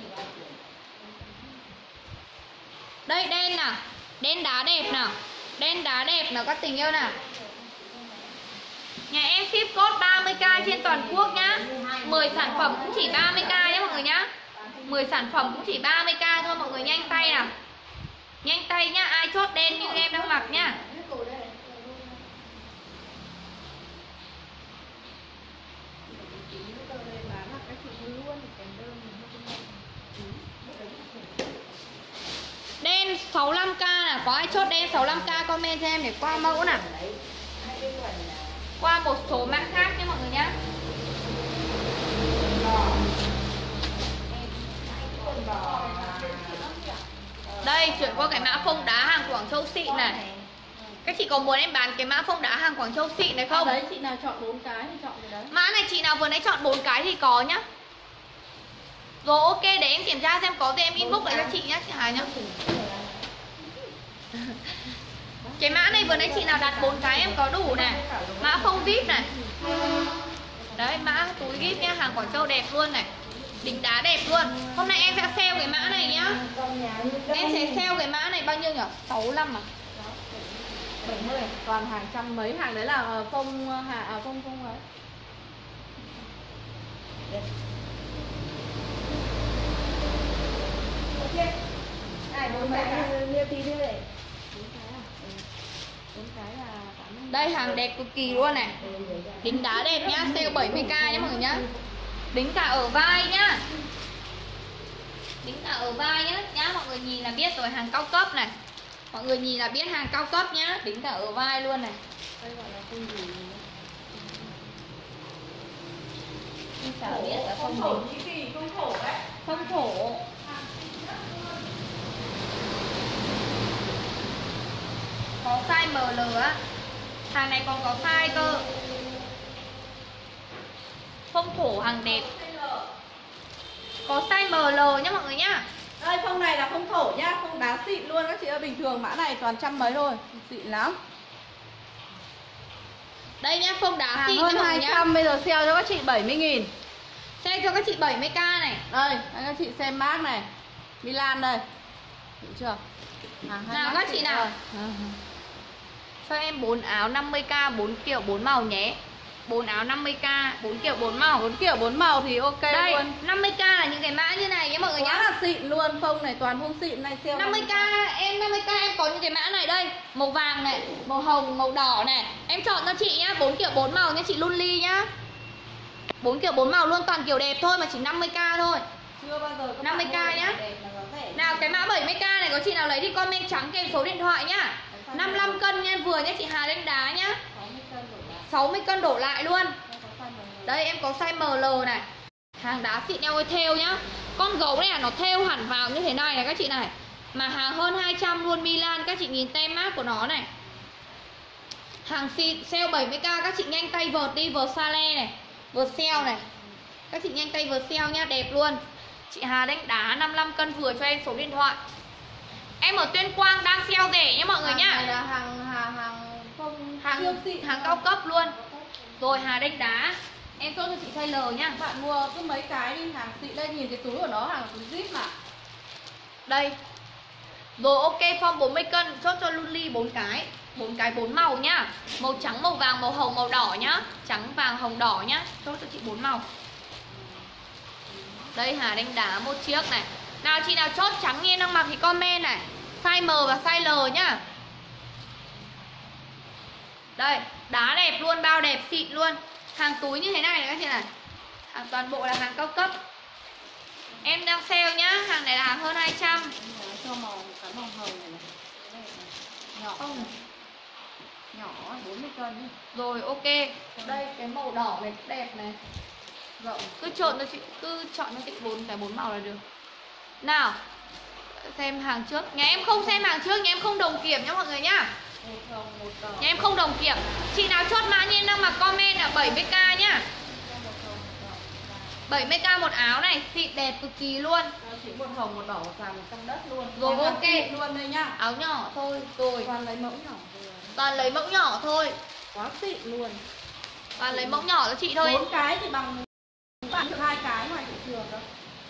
Đây đen nào. Đen đá đẹp nào. Đen đá đẹp nào các tình yêu nào. Nhà em ship code ba mươi k trên toàn quốc nhá. mười sản phẩm cũng chỉ ba mươi k nhé mọi người nhá. mười sản phẩm cũng chỉ ba mươi k thôi mọi người, nhanh tay nào. Nhanh tay nhá, ai chốt đen như em đang mặc nhá. Đen sáu mươi lăm k nào, có ai chốt đen sáu mươi lăm k comment cho em để qua mẫu nào. Qua một số mã khác nhé mọi người nhá. Đây, chuyển qua cái mã phông đá hàng Quảng Châu xịn này. Các chị có muốn em bán cái mã phông đá hàng Quảng Châu xịn này không? À, đấy chị nào chọn bốn cái thì chọn cái đấy. Mã này chị nào vừa nãy chọn bốn cái thì có nhá. Rồi ok, để em kiểm tra xem có gì em inbox lại cho chị nhá, chị Hà nhá. Cái mã này vừa nãy chị nào đặt bốn cái em có đủ này. Mã phông vip này. Đấy, mã túi vip nhá, hàng Quảng Châu đẹp luôn này. Đính đá đẹp luôn. Hôm nay em sẽ sale cái mã này nhá. Em sẽ sale cái mã này bao nhiêu nhỉ? sáu mươi lăm à? bảy mươi. Toàn hàng trăm mấy, hàng đấy là phông hạ à, phông phông ấy. Này bốn cái liêu tí nữa này. Đây, hàng đẹp cực kỳ luôn này. Đính đá đẹp nhá, sale bảy mươi k nhá mọi người nhá. Đính cả ở vai nhá. Đính cả ở vai nhá, nhá mọi người nhìn là biết rồi, hàng cao cấp này. Mọi người nhìn là biết hàng cao cấp nhá, đính cả ở vai luôn này. Đây gọi là phông gì? Không chả biết là phông thổ Nhĩ Kỳ, phông thổ đấy. Phông thổ. Có size em lờ á. Hàng này còn có size cơ. Phông thổ hàng đẹp. Có size em lờ nhá mọi người nhá. Đây, phông này là phông thổ nhá, phông đá xịn luôn các chị ơi, bình thường mã này toàn trăm mấy thôi, xịn lắm. Đây nhá, phông đá Hàng xịn hơn nhá mọi hai người nhá. trăm, bây giờ sale cho các chị bảy mươi nghìn. Sale cho các chị bảy mươi k này. Đây, đây các chị xem mác này. Milan đây. Được chưa? Hàng Nào các chị nào. Cho em bốn áo năm mươi k, bốn kiểu bốn màu nhé. bốn áo năm mươi k, bốn kiểu bốn màu. bốn kiểu bốn màu thì ok. Đây, luôn. năm mươi k là những cái mã như này nhé mọi người Quá nhá. là xịn luôn, phông này toàn phông xịn này, sale năm mươi k em năm mươi k em có những cái mã này đây, màu vàng này, màu hồng, màu đỏ này. Em chọn cho chị nhá, bốn kiểu bốn màu nha chị Luli nhá. bốn kiểu bốn màu luôn, toàn kiểu đẹp thôi mà chỉ năm mươi k thôi. Chưa bao giờ các năm mươi k nhá. Nào cái mã bảy mươi k này có chị nào lấy thì comment trắng kèm số điện thoại nhá. năm mươi lăm cân nha, vừa nhá chị Hà đánh đá nhá. sáu mươi cân đổ lại luôn. Đây em có size em lờ này. Hàng đá xịn eo ơi thêu nhá. Con gấu này là nó thêu hẳn vào như thế này này các chị này. Mà hàng hơn hai trăm luôn, Milan, các chị nhìn tem mác của nó này. Hàng xịn, sale bảy mươi k, các chị nhanh tay vợt đi, vợt Sale này, vợt sale này. Các chị nhanh tay vợt sale nhá, đẹp luôn. Chị Hà đánh đá năm mươi lăm cân vừa cho em số điện thoại. Em ở Tuyên Quang đang sale rẻ nhá mọi người nhá. Hàng này là hàng hàng hàng phông Hàng siêu xịn, hàng cao cấp luôn. Rồi Hà đánh đá. Em chốt cho chị size L nhá. Bạn mua cứ mấy cái đi, hàng xịn. Đây nhìn cái túi của nó, hàng túi zip mà. Đây. Rồi ok, form bốn mươi cân, chốt cho Luli bốn cái. bốn cái bốn màu nhá. Màu trắng, màu vàng, màu hồng, màu đỏ nhá. Trắng, vàng, hồng, đỏ nhá. Chốt cho chị bốn màu. Đây Hà đánh đá một chiếc này. Nào chị nào chốt trắng như em đang mặc thì comment này. Size M và size L nhá. Đây, đá đẹp luôn, bao đẹp xịn luôn. Hàng túi như thế này này các chị này. Hàng toàn bộ là hàng cao cấp. Em đang sale nhá, hàng này là hàng hơn hai trăm. Cho màu cái màu hồng này này. Đây, này. Nhỏ không? Nhỏ bốn mươi cân đi. Rồi ok. Đây cái màu đỏ này cũng đẹp này. Rộng. Cứ chọn cho chị, cứ chọn cho chị bốn cái bốn màu là được. Nào. Xem hàng trước. Nhà em không xem hàng trước, nhà em không đồng kiểm nhá mọi người nhá. Một hồng, một đỏ. Nhà em không đồng kiểm. Chị nào chốt mã như em đang mặc comment là bảy mươi k nhá. bảy mươi k một áo này, xịn đẹp cực kỳ luôn. Chỉ một hồng, một đỏ, một vàng, một trong đất luôn. Rồi Hàng ok. xịn luôn đây nhá. Áo nhỏ thôi, rồi. Toàn lấy mẫu nhỏ. Toàn lấy mẫu nhỏ thôi. Quá xịn luôn. Toàn lấy mẫu nhỏ cho chị thôi. Bốn cái thì bằng bạn được hai cái ngoài thị trường đó.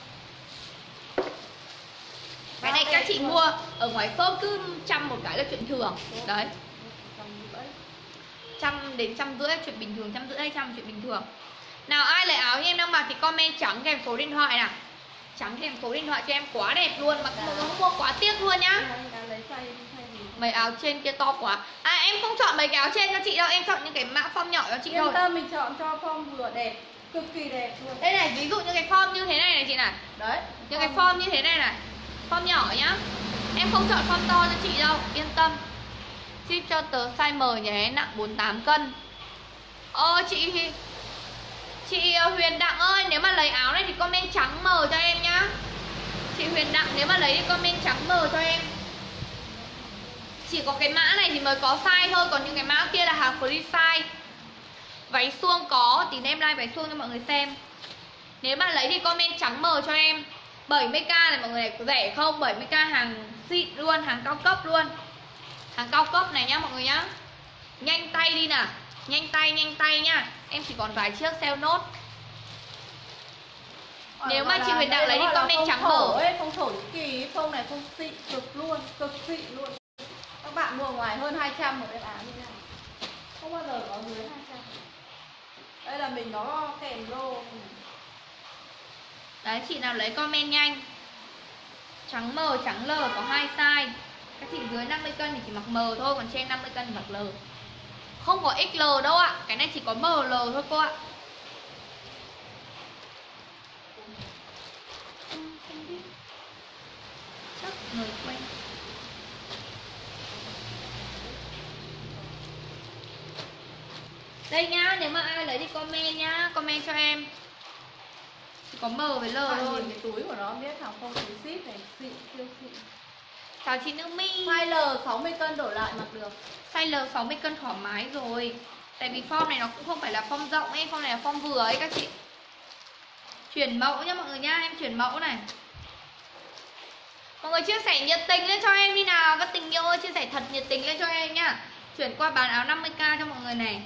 Cái này các chị mua ở ngoài shop cứ trăm một cái là chuyện thường. Đấy. trăm đến trăm rưỡi chuyện bình thường, trăm rưỡi hay trăm chuyện bình thường. Nào ai lấy áo như em đang mặc thì comment trắng kèm số điện thoại nào. Trắng kèm số điện thoại cho em quá đẹp luôn, mà mọi người không mua quá tiếc luôn nhá. Mấy áo trên kia to quá. À em không chọn mấy cái áo trên cho chị đâu, em chọn những cái mã form nhỏ cho chị thôi. Yên tâm, mình chọn cho form vừa đẹp, cực kỳ đẹp luôn. Đây này, ví dụ như cái form như thế này này chị này. Đấy, những cái form như thế này này, form nhỏ nhá. Em không chọn form to cho chị đâu, yên tâm. Ship cho tớ size M nhé, nặng bốn mươi tám cân. Ờ chị Chị Huyền Đặng ơi, nếu mà lấy áo này thì comment trắng M cho em nhá. Chị Huyền Đặng nếu mà lấy thì comment trắng M cho em. Chỉ có cái mã này thì mới có size thôi, còn những cái mã kia là hàng free size. Váy suông có, tí nữa em like váy suông cho mọi người xem. Nếu mà lấy thì comment trắng M cho em. bảy mươi k này mọi người, có rẻ không? bảy mươi k hàng xịn luôn, hàng cao cấp luôn. Hàng cao cấp này nhá mọi người nhá. Nhanh tay đi nào. Nhanh tay, nhanh tay nhá. Em chỉ còn vài chiếc sale nốt. Ờ, nếu mà chị Huyền Đặng lấy thì comment trắng M. Phong thổ Nhĩ Kỳ, phong này phong xịn cực luôn, cực xịn luôn. Các bạn mua ngoài hơn hai trăm một cái áo như thế này. Không bao giờ có dưới hai trăm. Đây là mình nó kèm lô. Đấy, chị nào lấy comment nhanh. Trắng M, trắng L có hai size. Các chị dưới năm mươi cân thì chỉ mặc M thôi, còn trên năm mươi cân thì mặc L. Không có ích lờ đâu ạ. Cái này chỉ có M L thôi cô ạ. Chắc người quen. Đây nhá, nếu mà ai lấy thì comment nhá, comment cho em. Chỉ có M với L Bạn thôi. nhìn cái túi của nó biết hàng không túi ship này, xịn, siêu xịn. Chào chị Nữ My. Size L sáu mươi cân đổ lại mặc được. Size L sáu mươi cân thoải mái rồi. Tại vì form này nó cũng không phải là form rộng ấy, form này là form vừa ấy các chị. Chuyển mẫu nhá mọi người nhá, em chuyển mẫu này. Mọi người chia sẻ nhiệt tình lên cho em đi nào. Các tình yêu ơi, chia sẻ thật nhiệt tình lên cho em nhá. Chuyển qua bán áo năm mươi k cho mọi người này.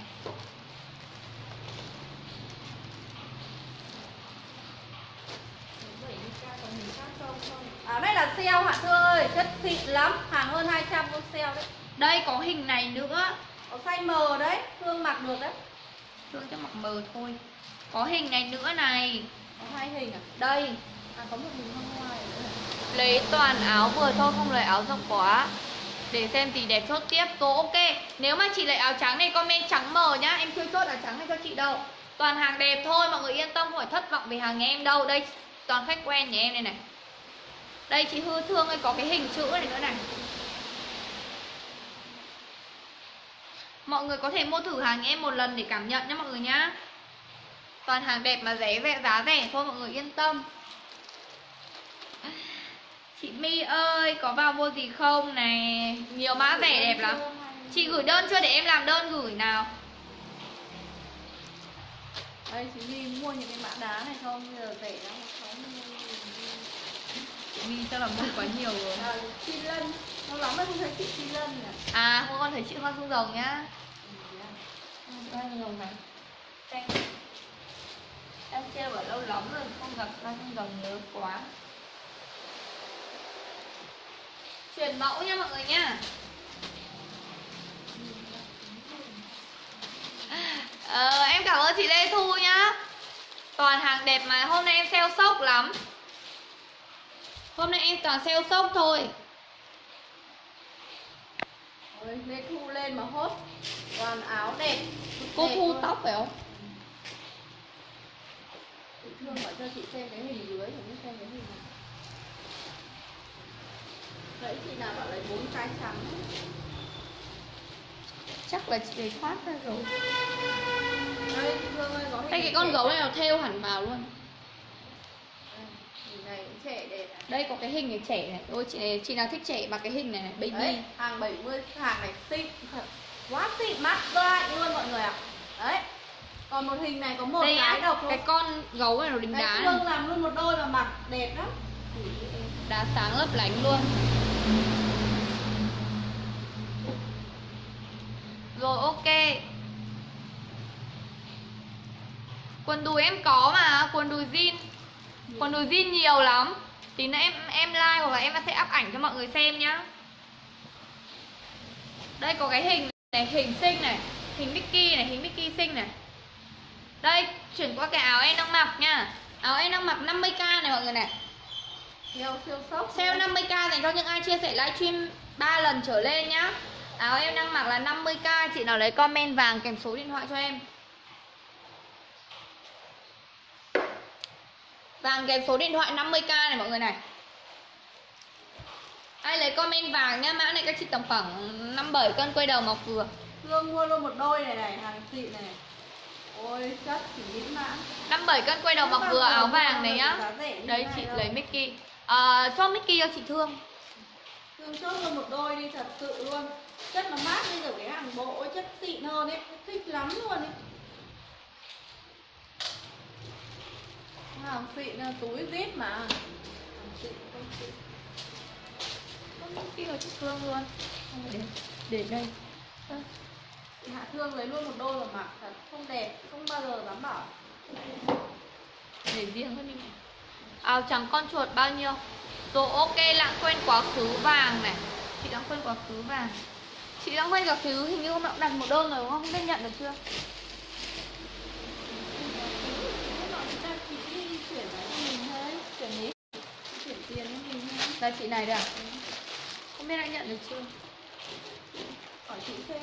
Áo này là sale hả Thư ơi, chất xịn lắm, hàng hơn hai trăm con sale đấy. Đây có hình này nữa. Có size M đấy, Thương mặc được đấy. Thương cho mặc M thôi. Có hình này nữa này. Có hai hình à? Đây. À có một hình hôm ngoài nữa. Lấy toàn áo vừa thôi, không lấy áo rộng quá. Để xem gì đẹp chốt tiếp. Rồi ok. Nếu mà chị lấy áo trắng này comment trắng M nhá. Em chưa chốt áo trắng này cho chị đâu. Toàn hàng đẹp thôi, mọi người yên tâm, không phải thất vọng về hàng nhà em đâu. Đây toàn khách quen nhà em này này. Đây chị Hư Thương ơi, có cái hình chữ này nữa này. Mọi người có thể mua thử hàng nhà em một lần để cảm nhận nhé mọi người nhá. Toàn hàng đẹp mà rẻ rẻ giá rẻ thôi, mọi người yên tâm. Chị My ơi, có vào mua gì không này? Nhiều mã rẻ đẹp lắm. Chị gửi đơn chưa để em làm đơn gửi nào. Đây chị My mua những cái mã đá này không? Bây giờ rẻ lắm. Chị My chắc là mua quá nhiều rồi. À, Chi Lân. Lâu lắm rồi không thấy chị Chi Lân nhỉ? À, hôm con thấy chị Hoa Xuân Rồng nhá. Hoa Xuân Rồng này. Xem. Em treo ở lâu lắm rồi không gặp Hoa Xuân Rồng, nhớ quá. Chuyển mẫu nha mọi người nhá. Ờ, em cảm ơn chị Lê Thu nhá. Toàn hàng đẹp mà hôm nay em sale sốc lắm. Hôm nay em toàn sale sốc thôi. Ôi, Lê Thu lên mà hốt. Toàn áo đẹp. Cô đẹp Thu luôn. tóc phải không? Chị Thương bảo cho chị xem cái hình dưới, không biết xem cái hình này. Đấy chị nào bảo lấy bốn cái trắng. Chắc là chị để thoát ra rồi. Đây chị Thương ơi, có hình Đây cái con gấu này nó thêu hẳn vào luôn. Đây, hình này cũng trẻ đẹp này. Đây có cái hình này trẻ này. Ôi chị này, chị nào thích trẻ mặc cái hình này này, baby. Đấy, hàng bảy mươi, hàng này xịn thật. Quá xịn, mắt lại luôn mọi người ạ. Đấy. Còn một hình này có một Đây cái á, độc thôi. cái con gấu này nó đính Đấy, đá này. Thương làm luôn một đôi mà mặc đẹp lắm. Đá sáng lấp lánh luôn. Rồi ok. Quần đùi em có mà, quần đùi jean. Quần đùi jean nhiều lắm. Tí nữa em em like hoặc là em sẽ up ảnh cho mọi người xem nhá. Đây có cái hình này, hình xinh này. Hình Mickey này, hình Mickey xinh này. Đây, chuyển qua cái áo em đang mặc nha. Áo em đang mặc năm mươi k này mọi người này. Siêu siêu sốc. Sale năm mươi k dành cho những ai chia sẻ livestream ba lần trở lên nhá. Áo em đang mặc là năm mươi k, chị nào lấy comment vàng kèm số điện thoại cho em. Vàng kèm số điện thoại năm mươi k này mọi người này. Ai lấy comment vàng nhá, mã này các chị tầm khoảng năm bảy cân quay đầu mọc vừa. Hương mua luôn một đôi này này, hàng xịn này. Ôi chất chỉ nghĩ mãn. năm bảy cân quay đầu mọc vừa áo vàng này nhá. Đấy chị lấy Mickey. À, cho Mickey cho chị Thương. Thương chốt luôn một đôi đi, thật sự luôn. Chất nó mát bây giờ cái hàng bộ chất xịn hơn ấy, thích lắm luôn ấy. Hàng xịn túi zip mà. Hàng xịn không xịn. Mickey cho chị Thương luôn. Để, để đây. À. Hạ Thương lấy luôn một đôi mà mặc thật không đẹp, không bao giờ dám bảo. Để riêng hơn đi. Áo trắng con chuột bao nhiêu? Rồi ok, lãng quên quá khứ vàng này. Chị lãng quên quá khứ vàng. Chị lãng quên quá khứ hình như hôm nọ đặt một đơn rồi đúng không? Không biết nhận được chưa? Chuyển lại cho mình thôi. Chuyển đi. Chuyển tiền cho mình thôi. Là chị này đây à? Không biết đã nhận được chưa? Hỏi chị xem.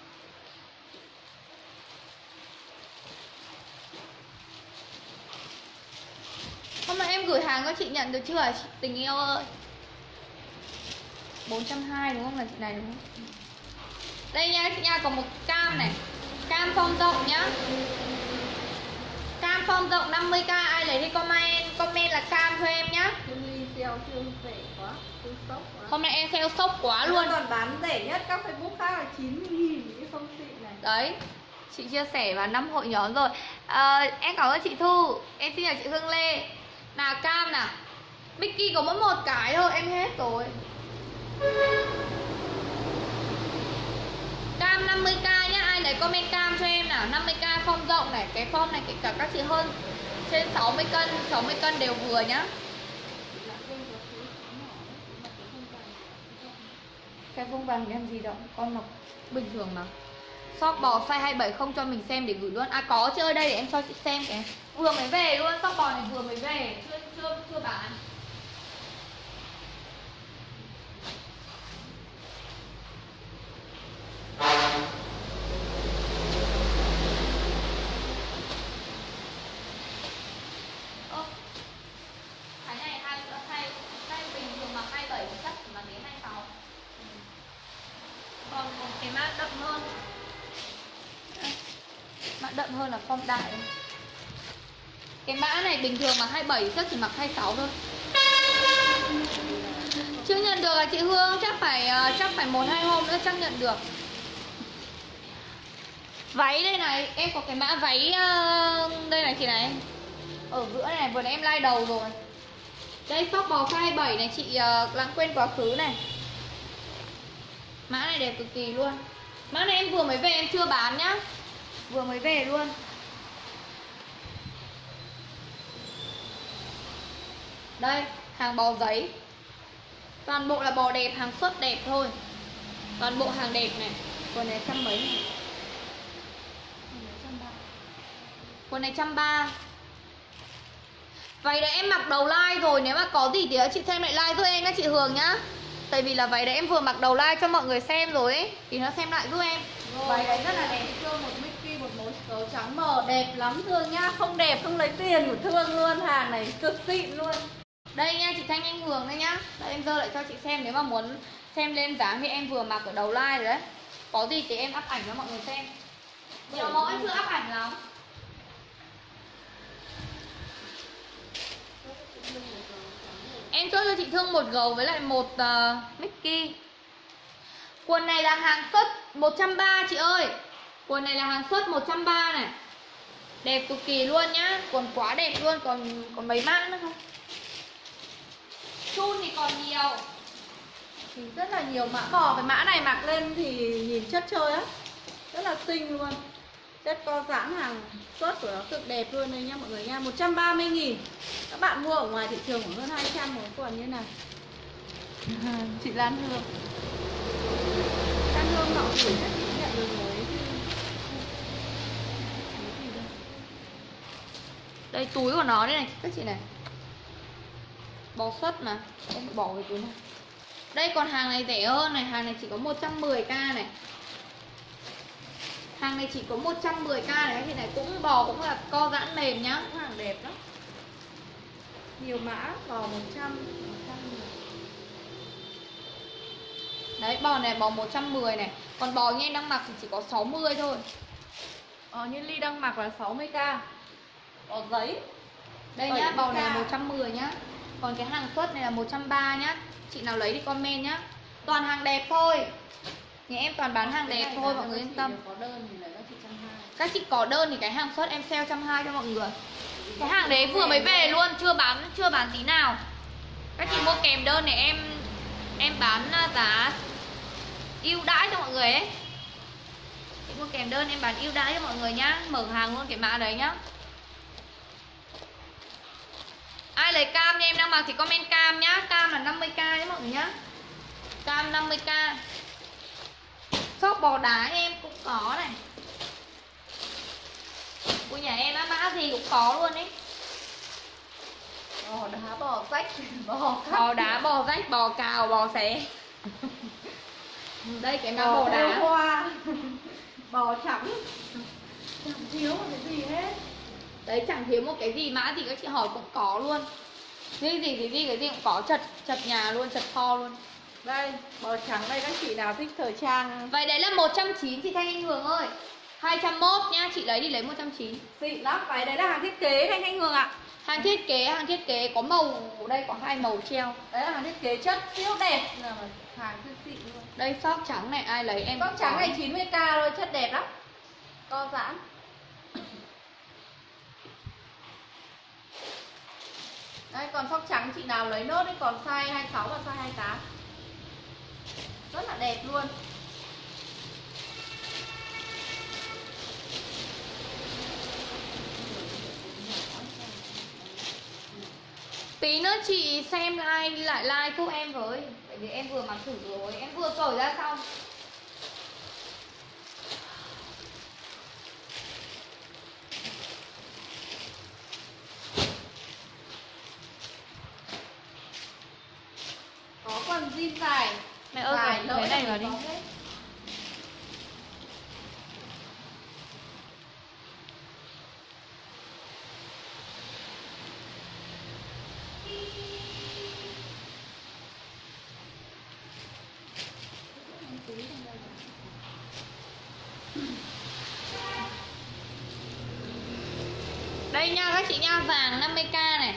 Hôm nay em gửi hàng cho chị nhận được chưa? Chị tình yêu ơi. bốn trăm hai mươi đúng không? Là chị này đúng không? Đây nha chị nha, còn một cam này. Cam form rộng nhá. Cam form rộng năm mươi k, ai lấy thì comment comment là cam cho em nhá. Ly sale chưa rẻ quá, tôi sốc quá. Hôm nay em sale sốc quá luôn. Còn bán rẻ nhất các Facebook khác là chín mươi nghìn cái phong xịn này. Đấy, chị chia sẻ vào năm hội nhóm rồi. À, em cảm ơn chị Thu. Em xin chào chị Hương Lê. Nào cam nào. Mickey có mỗi một cái thôi, em hết rồi. Cam năm mươi k nhá, ai lấy comment cam cho em nào. năm mươi k form rộng này, cái form này kể cả các chị hơn trên sáu mươi cân, sáu mươi cân đều vừa nhá. Cái phong vàng em gì đâu, con mặc bình thường mà. Shop bò size hai mươi bảy không cho mình xem để gửi luôn. À có chơi đây để em cho chị xem cái. Vừa mới về luôn, shop bò này vừa mới về, chưa chưa chưa bán. Ơ. Cái này hai hai hai bình thường mặc hai mươi bảy chắc mà đến hai mươi sáu. Còn một cái mã đậm hơn. Mã đậm hơn là form đại. Cái mã này bình thường mặc hai mươi bảy chắc chỉ mặc hai mươi sáu thôi. Chưa nhận được là chị Hương, chắc phải chắc phải một hai hôm nữa chắc nhận được. Váy đây này, em có cái mã váy đây này chị này. Ở giữa này vừa nãy em like đầu rồi. Đây shop bò size hai mươi bảy này chị uh, lãng quên quá khứ này. Mã này đẹp cực kỳ luôn. Mã này em vừa mới về, em chưa bán nhá. Vừa mới về luôn. Đây, hàng bò giấy. Toàn bộ là bò đẹp, hàng xuất đẹp thôi. Toàn bộ hàng đẹp này. Quần này trăm mấy này. Quần này trăm ba. Váy đấy em mặc đầu like rồi. Nếu mà có gì thì chị xem lại like giúp em nhá chị Hương nhá. Tại vì là váy đấy em vừa mặc đầu like cho mọi người xem rồi ấy. Thì nó xem lại giúp em. Rồi, váy đấy rất là đẹp. Thương một Mickey, một mối gấu trắng mờ đẹp lắm Thương nhá. Không đẹp không lấy tiền của Thương luôn. Hàng này cực xịn luôn. Đây nha chị Thanh Anh Hường đây nhá. Đây em dơ lại cho chị xem. Nếu mà muốn xem lên dáng thì em vừa mặc ở đầu like rồi đấy. Có gì thì em up ảnh cho mọi người xem. Nhiều mẫu em chưa up ảnh lắm. Em chốt cho chị Thương một gấu với lại một uh, Mickey. Quần này là hàng xuất một trăm ba mươi chị ơi. Quần này là hàng xuất một trăm ba mươi này. Đẹp cực kỳ luôn nhá. Quần quá đẹp luôn. Còn còn mấy mã nữa không? Chun thì còn nhiều. Thì rất là nhiều mã bò. Cái mã này mặc lên thì nhìn chất chơi á. Rất là xinh luôn. Chất co giãn, hàng xuất của nó cực đẹp luôn đây nha mọi người nha. Một trăm ba mươi nghìn. Các bạn mua ở ngoài thị trường khoảng hơn hai trăm một quần như này. Chị Lan Hương. Lan Hương họ gửi cho chị nhận được rồi. Đây túi của nó đây này các chị này. Bò sất mà. Em bỏ cái túi này. Đây còn hàng này rẻ hơn này. Hàng này chỉ có một trăm mười k này. Hàng này chỉ có một trăm mười k này. Cái này cũng bò cũng là co giãn mềm nhá. Cũng hàng đẹp lắm. Nhiều mã, bò một trăm. Đấy bò này bò một trăm mười này. Còn bò như em đang mặc thì chỉ có sáu mươi thôi. Ờ, như Ly đang mặc là sáu mươi k. Bò giấy. Đây nhá, bò này là một trăm mười nhá. Còn cái hàng xuất này là một trăm ba mươi nhá. Chị nào lấy thì comment nhá. Toàn hàng đẹp thôi. Nhà em toàn bán hàng đẹp thôi, mọi người yên tâm. Có đơn thì là các chị một trăm hai mươi. Các chị có đơn thì cái hàng xuất em sale một trăm hai mươi cho mọi người. Cái hàng đấy vừa mới về luôn, chưa bán chưa bán tí nào. Các chị mua kèm đơn này em em bán giá ưu đãi cho mọi người ấy. Chị mua kèm đơn em bán ưu đãi cho mọi người nhá. Mở hàng luôn cái mã đấy nhá. Ai lấy cam nha, em đang mặc thì comment cam nhá. Cam là năm mươi k nhé mọi người nhá. Cam năm mươi k. Shop bò đá em cũng có này. Của nhà em á, mã gì cũng có luôn ấy. Bò đá, bò rách, bò Bò đá, bò rách, bò cào, bò xé. Đây cái mã bò, bò đá. Hoa. Bò trắng. Chẳng thiếu một cái gì hết. Đấy chẳng thiếu một cái gì, mã gì các chị hỏi cũng có luôn. Cái gì cái gì cái gì cũng có, chật chật nhà luôn, chật kho luôn. Đây, bò trắng đây, các chị nào thích thời trang. Vậy đấy là một trăm chín mươi chị Thanh Anh Hường ơi. Hai trăm mốt nhá, chị lấy đi lấy một trăm chín mươi. Xịn lắm, váy đấy là hàng thiết kế Thanh Thanh Hường ạ. Hàng thiết kế, hàng thiết kế có màu, đây có hai màu treo. Đấy là hàng thiết kế chất siêu đẹp. Là hàng siêu xịn luôn. Đây shop trắng này ai lấy em. Shop trắng này chín mươi k thôi, chất đẹp lắm. Co giãn. Đây còn shop trắng chị nào lấy nốt đấy, còn size hai mươi sáu và size hai mươi tám. Rất là đẹp luôn. Tí nữa chị xem like lại like giúp em với. Tại vì em vừa mặc thử rồi, em vừa cởi ra xong. Có quần jean dài. Mẹ ơi, dài cái này vào đi. Đây nha các chị nha, vàng năm mươi k này.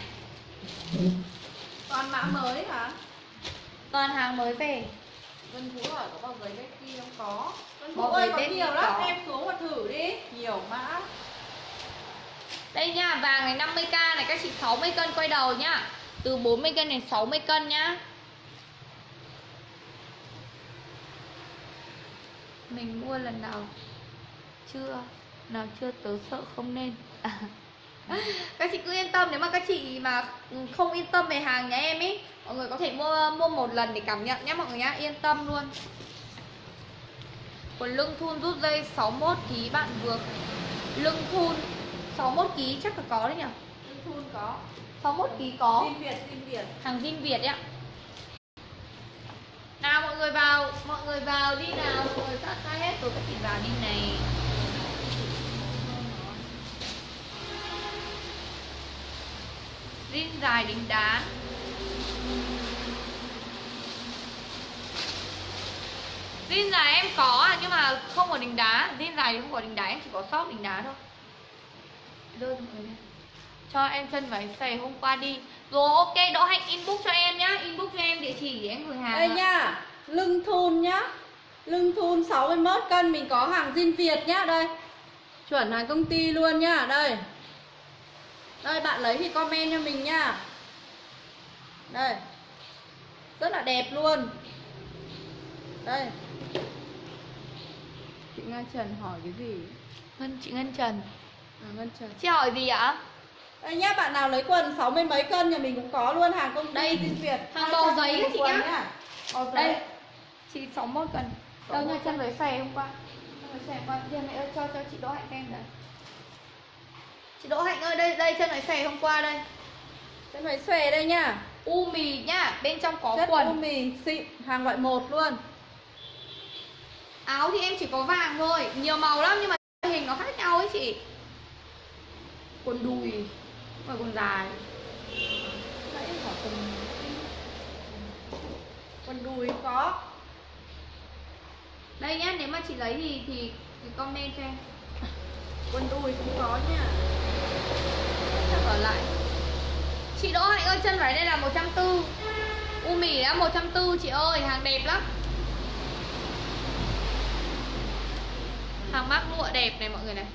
Toàn mã mới hả? Toàn hàng mới về. Vân Vũ hỏi có bao giấy Becky không? Có. Vân Vũ Bao ơi giấy có Becky nhiều lắm, có. em xuống mà thử đi. Nhiều mã. Đây nha, vàng này năm mươi k này, các chị sáu mươi cân quay đầu nhá. Từ bốn mươi cân đến sáu mươi cân nhá. Mình mua lần nào chưa? Nào chưa tớ sợ không nên. À. Các chị cứ yên tâm, nếu mà các chị mà không yên tâm về hàng nhà em ý, mọi người có thể mua mua một lần để cảm nhận nhé mọi người nhá, yên tâm luôn. Quần lưng thun rút dây sáu mươi mốt ki lô gam bạn vừa. Lưng thun sáu mươi mốt ki lô gam chắc là có đấy nhỉ? Lưng thun có. sáu mươi mốt ki lô gam có. Zin Việt, Zin Việt. Hàng zin Việt đấy ạ. Nào mọi người vào, mọi người vào đi nào, mọi người tắt tay hết rồi, các chị vào đi này. Zin dài đính đá. Zin dài em có à, nhưng mà không có đính đá. Zin dài thì không có đính đá, em chỉ có short đính đá thôi. Đơn mọi người. Cho em chân váy xầy hôm qua đi. Rồi ok, Đỗ Hạnh inbox cho em nhá. Inbox cho em địa chỉ để em gửi hàng. Đây ạ. nhá, lưng thun nhá. Lưng thun sáu mươi mốt cân, mình có hàng zin Việt nhá. Đây, chuẩn hàng công ty luôn nhá. Đây, đây bạn lấy thì comment cho mình nhá. Đây, rất là đẹp luôn. Đây, chị Nga Trần hỏi cái gì? Ngân, chị Ngân Trần. À, Ngân Trần. Chị hỏi gì ạ? Đây nhá, bạn nào lấy quần sáu mươi mấy cân nhà mình cũng có luôn, hàng công ty Đây, zin Việt. hàng bò giấy các chị quần nhá. Bò giấy. Đây, chị sáu mươi mốt cân. Đâu nha, chân váy xầy hôm qua. Chân váy xầy hôm qua. Giờ mẹ ơi cho cho chị Đỗ Hạnh kem đấy. Chị Đỗ Hạnh ơi, đây đây chân váy xòe hôm qua đây. Chân váy xòe đây nha. U mì nhá, bên trong có Chất quần. u mì xịn, hàng loại một luôn. Áo thì em chỉ có vàng thôi, nhiều màu lắm nhưng mà hình nó khác nhau ấy chị. Quần đùi, và quần dài. Nãy em hỏi quần quần đùi có. Đây nhá, nếu mà chị lấy thì thì, thì comment cho em. Quần đùi cũng có nha. Chắc ở lại. Chị Đỗ Hạnh ơi, chân váy đây là một trăm bốn mươi. U mì đã một trăm bốn mươi chị ơi, hàng đẹp lắm. Hàng mác lụa đẹp này mọi người này.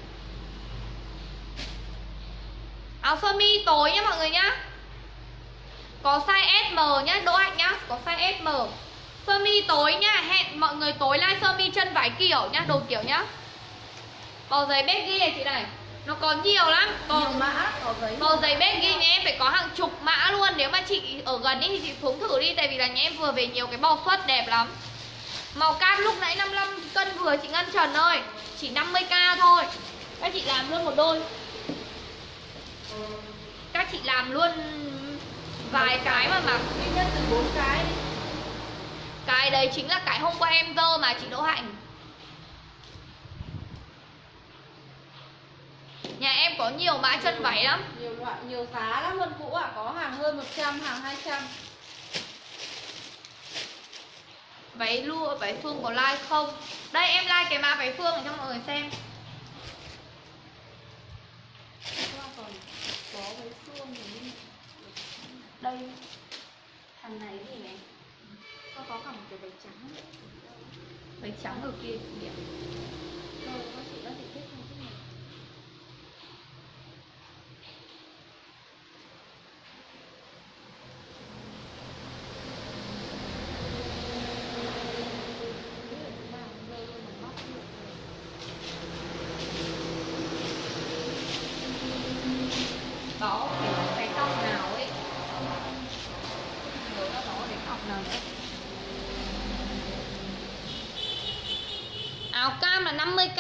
Áo sơ mi tối nhá mọi người nhá. Có size ét em nhá, Đỗ Hạnh nhá, có size ét em. Sơ mi tối nhá, hẹn mọi người tối like sơ mi chân vải kiểu nhá, đồ kiểu nhá. Bò giấy baggy này chị này, nó có nhiều lắm, còn Nhiều mã, có giấy. bò giấy baggy nhà em phải có hàng chục mã luôn. Nếu mà chị ở gần ý thì chị xuống thử đi, tại vì là nhà em vừa về nhiều cái bò xuất đẹp lắm. Màu cam lúc nãy năm mươi lăm cân vừa chị Ngân Trần ơi, chỉ năm mươi k thôi. Các chị làm luôn một đôi. Các chị làm luôn vài cái mà mặc ít nhất từ bốn cái đi. cái đấy chính là cái hôm qua em dơ mà chị Đỗ Hạnh. Nhà em có nhiều mã chân váy lắm, Nhiều loại, nhiều giá lắm luôn Vũ ạ. À. Có hàng hơn một trăm, hàng hai trăm. váy lụa, váy Phương có like không? Đây em like cái mã váy Phương để cho mọi người xem. Còn có váy suông thì Đây thằng này gì này, có có cả một cái váy trắng. váy trắng ở kia kìa. Rồi có chị đã chị thích không thích này. Đó kiểu cái tóc nào ấy, nhớ nó nó để tóc nào nữa. Áo cam là năm mươi k.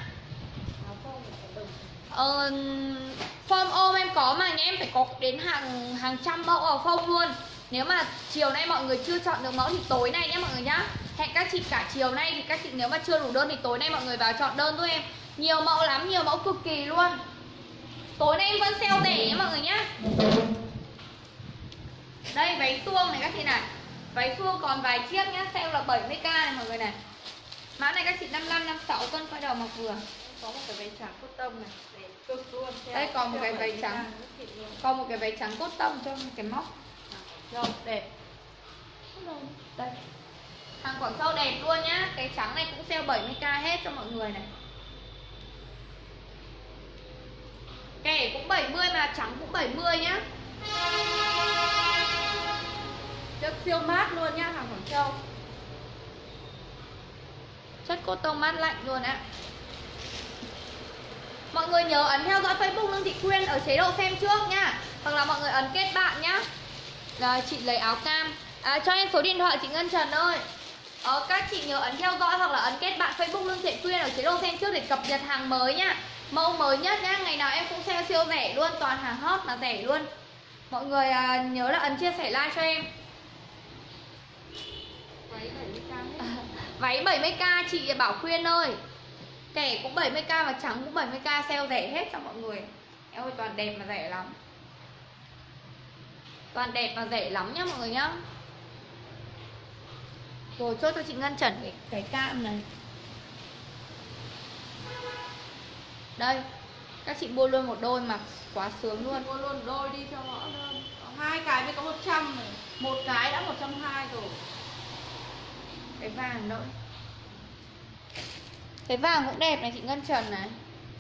Ờ, form ôm em có mà nhà em phải có đến hàng hàng trăm mẫu ở form luôn. Nếu mà chiều nay mọi người chưa chọn được mẫu thì tối nay nhé mọi người nhá. Hẹn các chị cả chiều nay, thì các chị nếu mà chưa đủ đơn thì tối nay mọi người vào chọn đơn giúp em. Nhiều mẫu lắm, nhiều mẫu cực kỳ luôn. Tối nay em vẫn sale rẻ nhé mọi người nhá. Đây váy suông này các chị này. Váy suông còn vài chiếc nhá, sale là bảy mươi k này mọi người này. Mã này các chị năm mươi lăm, năm mươi sáu cân quay đầu mặc vừa. Có một cái váy trắng cốt tông này, để cực luôn. Đây còn một cái váy trắng. Còn một cái váy trắng cốt tông cho cái móc. Rồi, đẹp. Đây. Hàng Quảng Châu đẹp luôn nhá. Cái trắng này cũng sale bảy mươi k hết cho mọi người này. Kẻ cũng bảy mươi mà trắng cũng bảy mươi nhá. Chất siêu mát luôn nhá, hàng Quảng Châu. Chất cốt tông mát lạnh luôn ạ. Mọi người nhớ ấn theo dõi Facebook Lương Thị Quyên ở chế độ xem trước nhá. Hoặc là mọi người ấn kết bạn nhá. Rồi chị lấy áo cam. À, cho em số điện thoại chị Ngân Trần ơi. Ờ, các chị nhớ ấn theo dõi hoặc là ấn kết bạn Facebook Lương Thị Quyên ở chế độ xem trước để cập nhật hàng mới nhá. Mẫu mới nhất nhá, ngày nào em cũng sale siêu rẻ luôn, toàn hàng hot mà rẻ luôn. Mọi người à, nhớ là ấn chia sẻ like cho em. Váy bảy mươi k hết. À, váy bảy mươi k chị Bảo Khuyên ơi. Kẻ cũng bảy mươi k và trắng cũng bảy mươi k, sale rẻ hết cho mọi người. Em ơi toàn đẹp mà rẻ lắm. Toàn đẹp và rẻ lắm nhá mọi người nhá. Rồi chốt cho chị Ngân Trần cái, cái cam này. Đây, các chị mua luôn một đôi mặc quá sướng luôn. Mua luôn đôi đi cho rõ đơn. Có hai cái mới có một trăm này. Một cái đã một trăm hai mươi rồi. Cái vàng nữa. Cái vàng cũng đẹp này chị Ngân Trần này.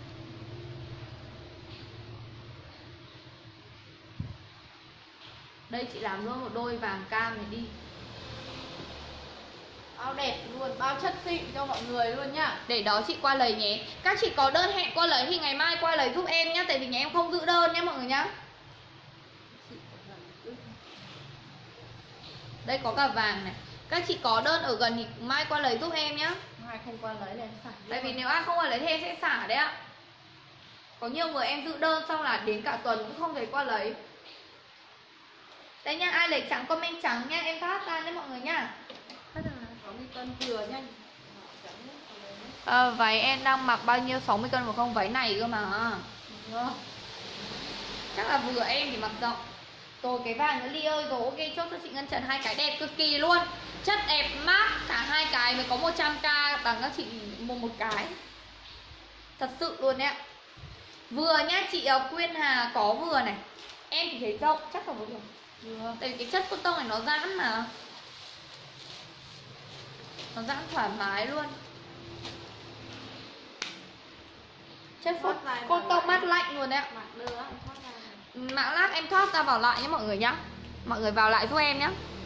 Đây chị làm luôn một đôi vàng cam này đi. Áo đẹp luôn, bao chất xịn cho mọi người luôn nhá. Để đó chị qua lấy nhé. Các chị có đơn hẹn qua lấy thì ngày mai qua lấy giúp em nhá. Tại vì nhà em không giữ đơn nhé mọi người nhá. Đây có cả vàng này. Các chị có đơn ở gần thì mai qua lấy giúp em nhá. Mai không qua lấy là em xả. Tại vì nếu ai không qua lấy thì em sẽ xả đấy ạ. Có nhiều người em giữ đơn xong là đến cả tuần cũng không thấy qua lấy. Đây nha, ai lấy trắng comment trắng nha, em thoát ra nhé mọi người nha. Có một cân vừa nhanh. À, váy em đang mặc bao nhiêu? sáu mươi cân một không? Váy này cơ mà. Được. Chắc là vừa em thì mặc rộng. Rồi cái vàng nữa Ly ơi. Rồi ok, chốt cho chị Ngân Trần hai cái đẹp cực kỳ luôn. Chất đẹp mát, cả hai cái mới có một trăm k bằng các chị mua một cái. Thật sự luôn đấy ạ. Vừa nhá, chị Quyên Hà có vừa này. Em thì thấy rộng, chắc là vừa. Được. Tại vì cái chất cotton này nó giãn mà. Nó giãn thoải mái luôn. Chất phốt cotton mát lạnh luôn đấy ạ. Mặc đưa em thoát ra. Mã lát em thoát ra vào lại nhé mọi người nhá. Mọi người vào lại giúp em nhé.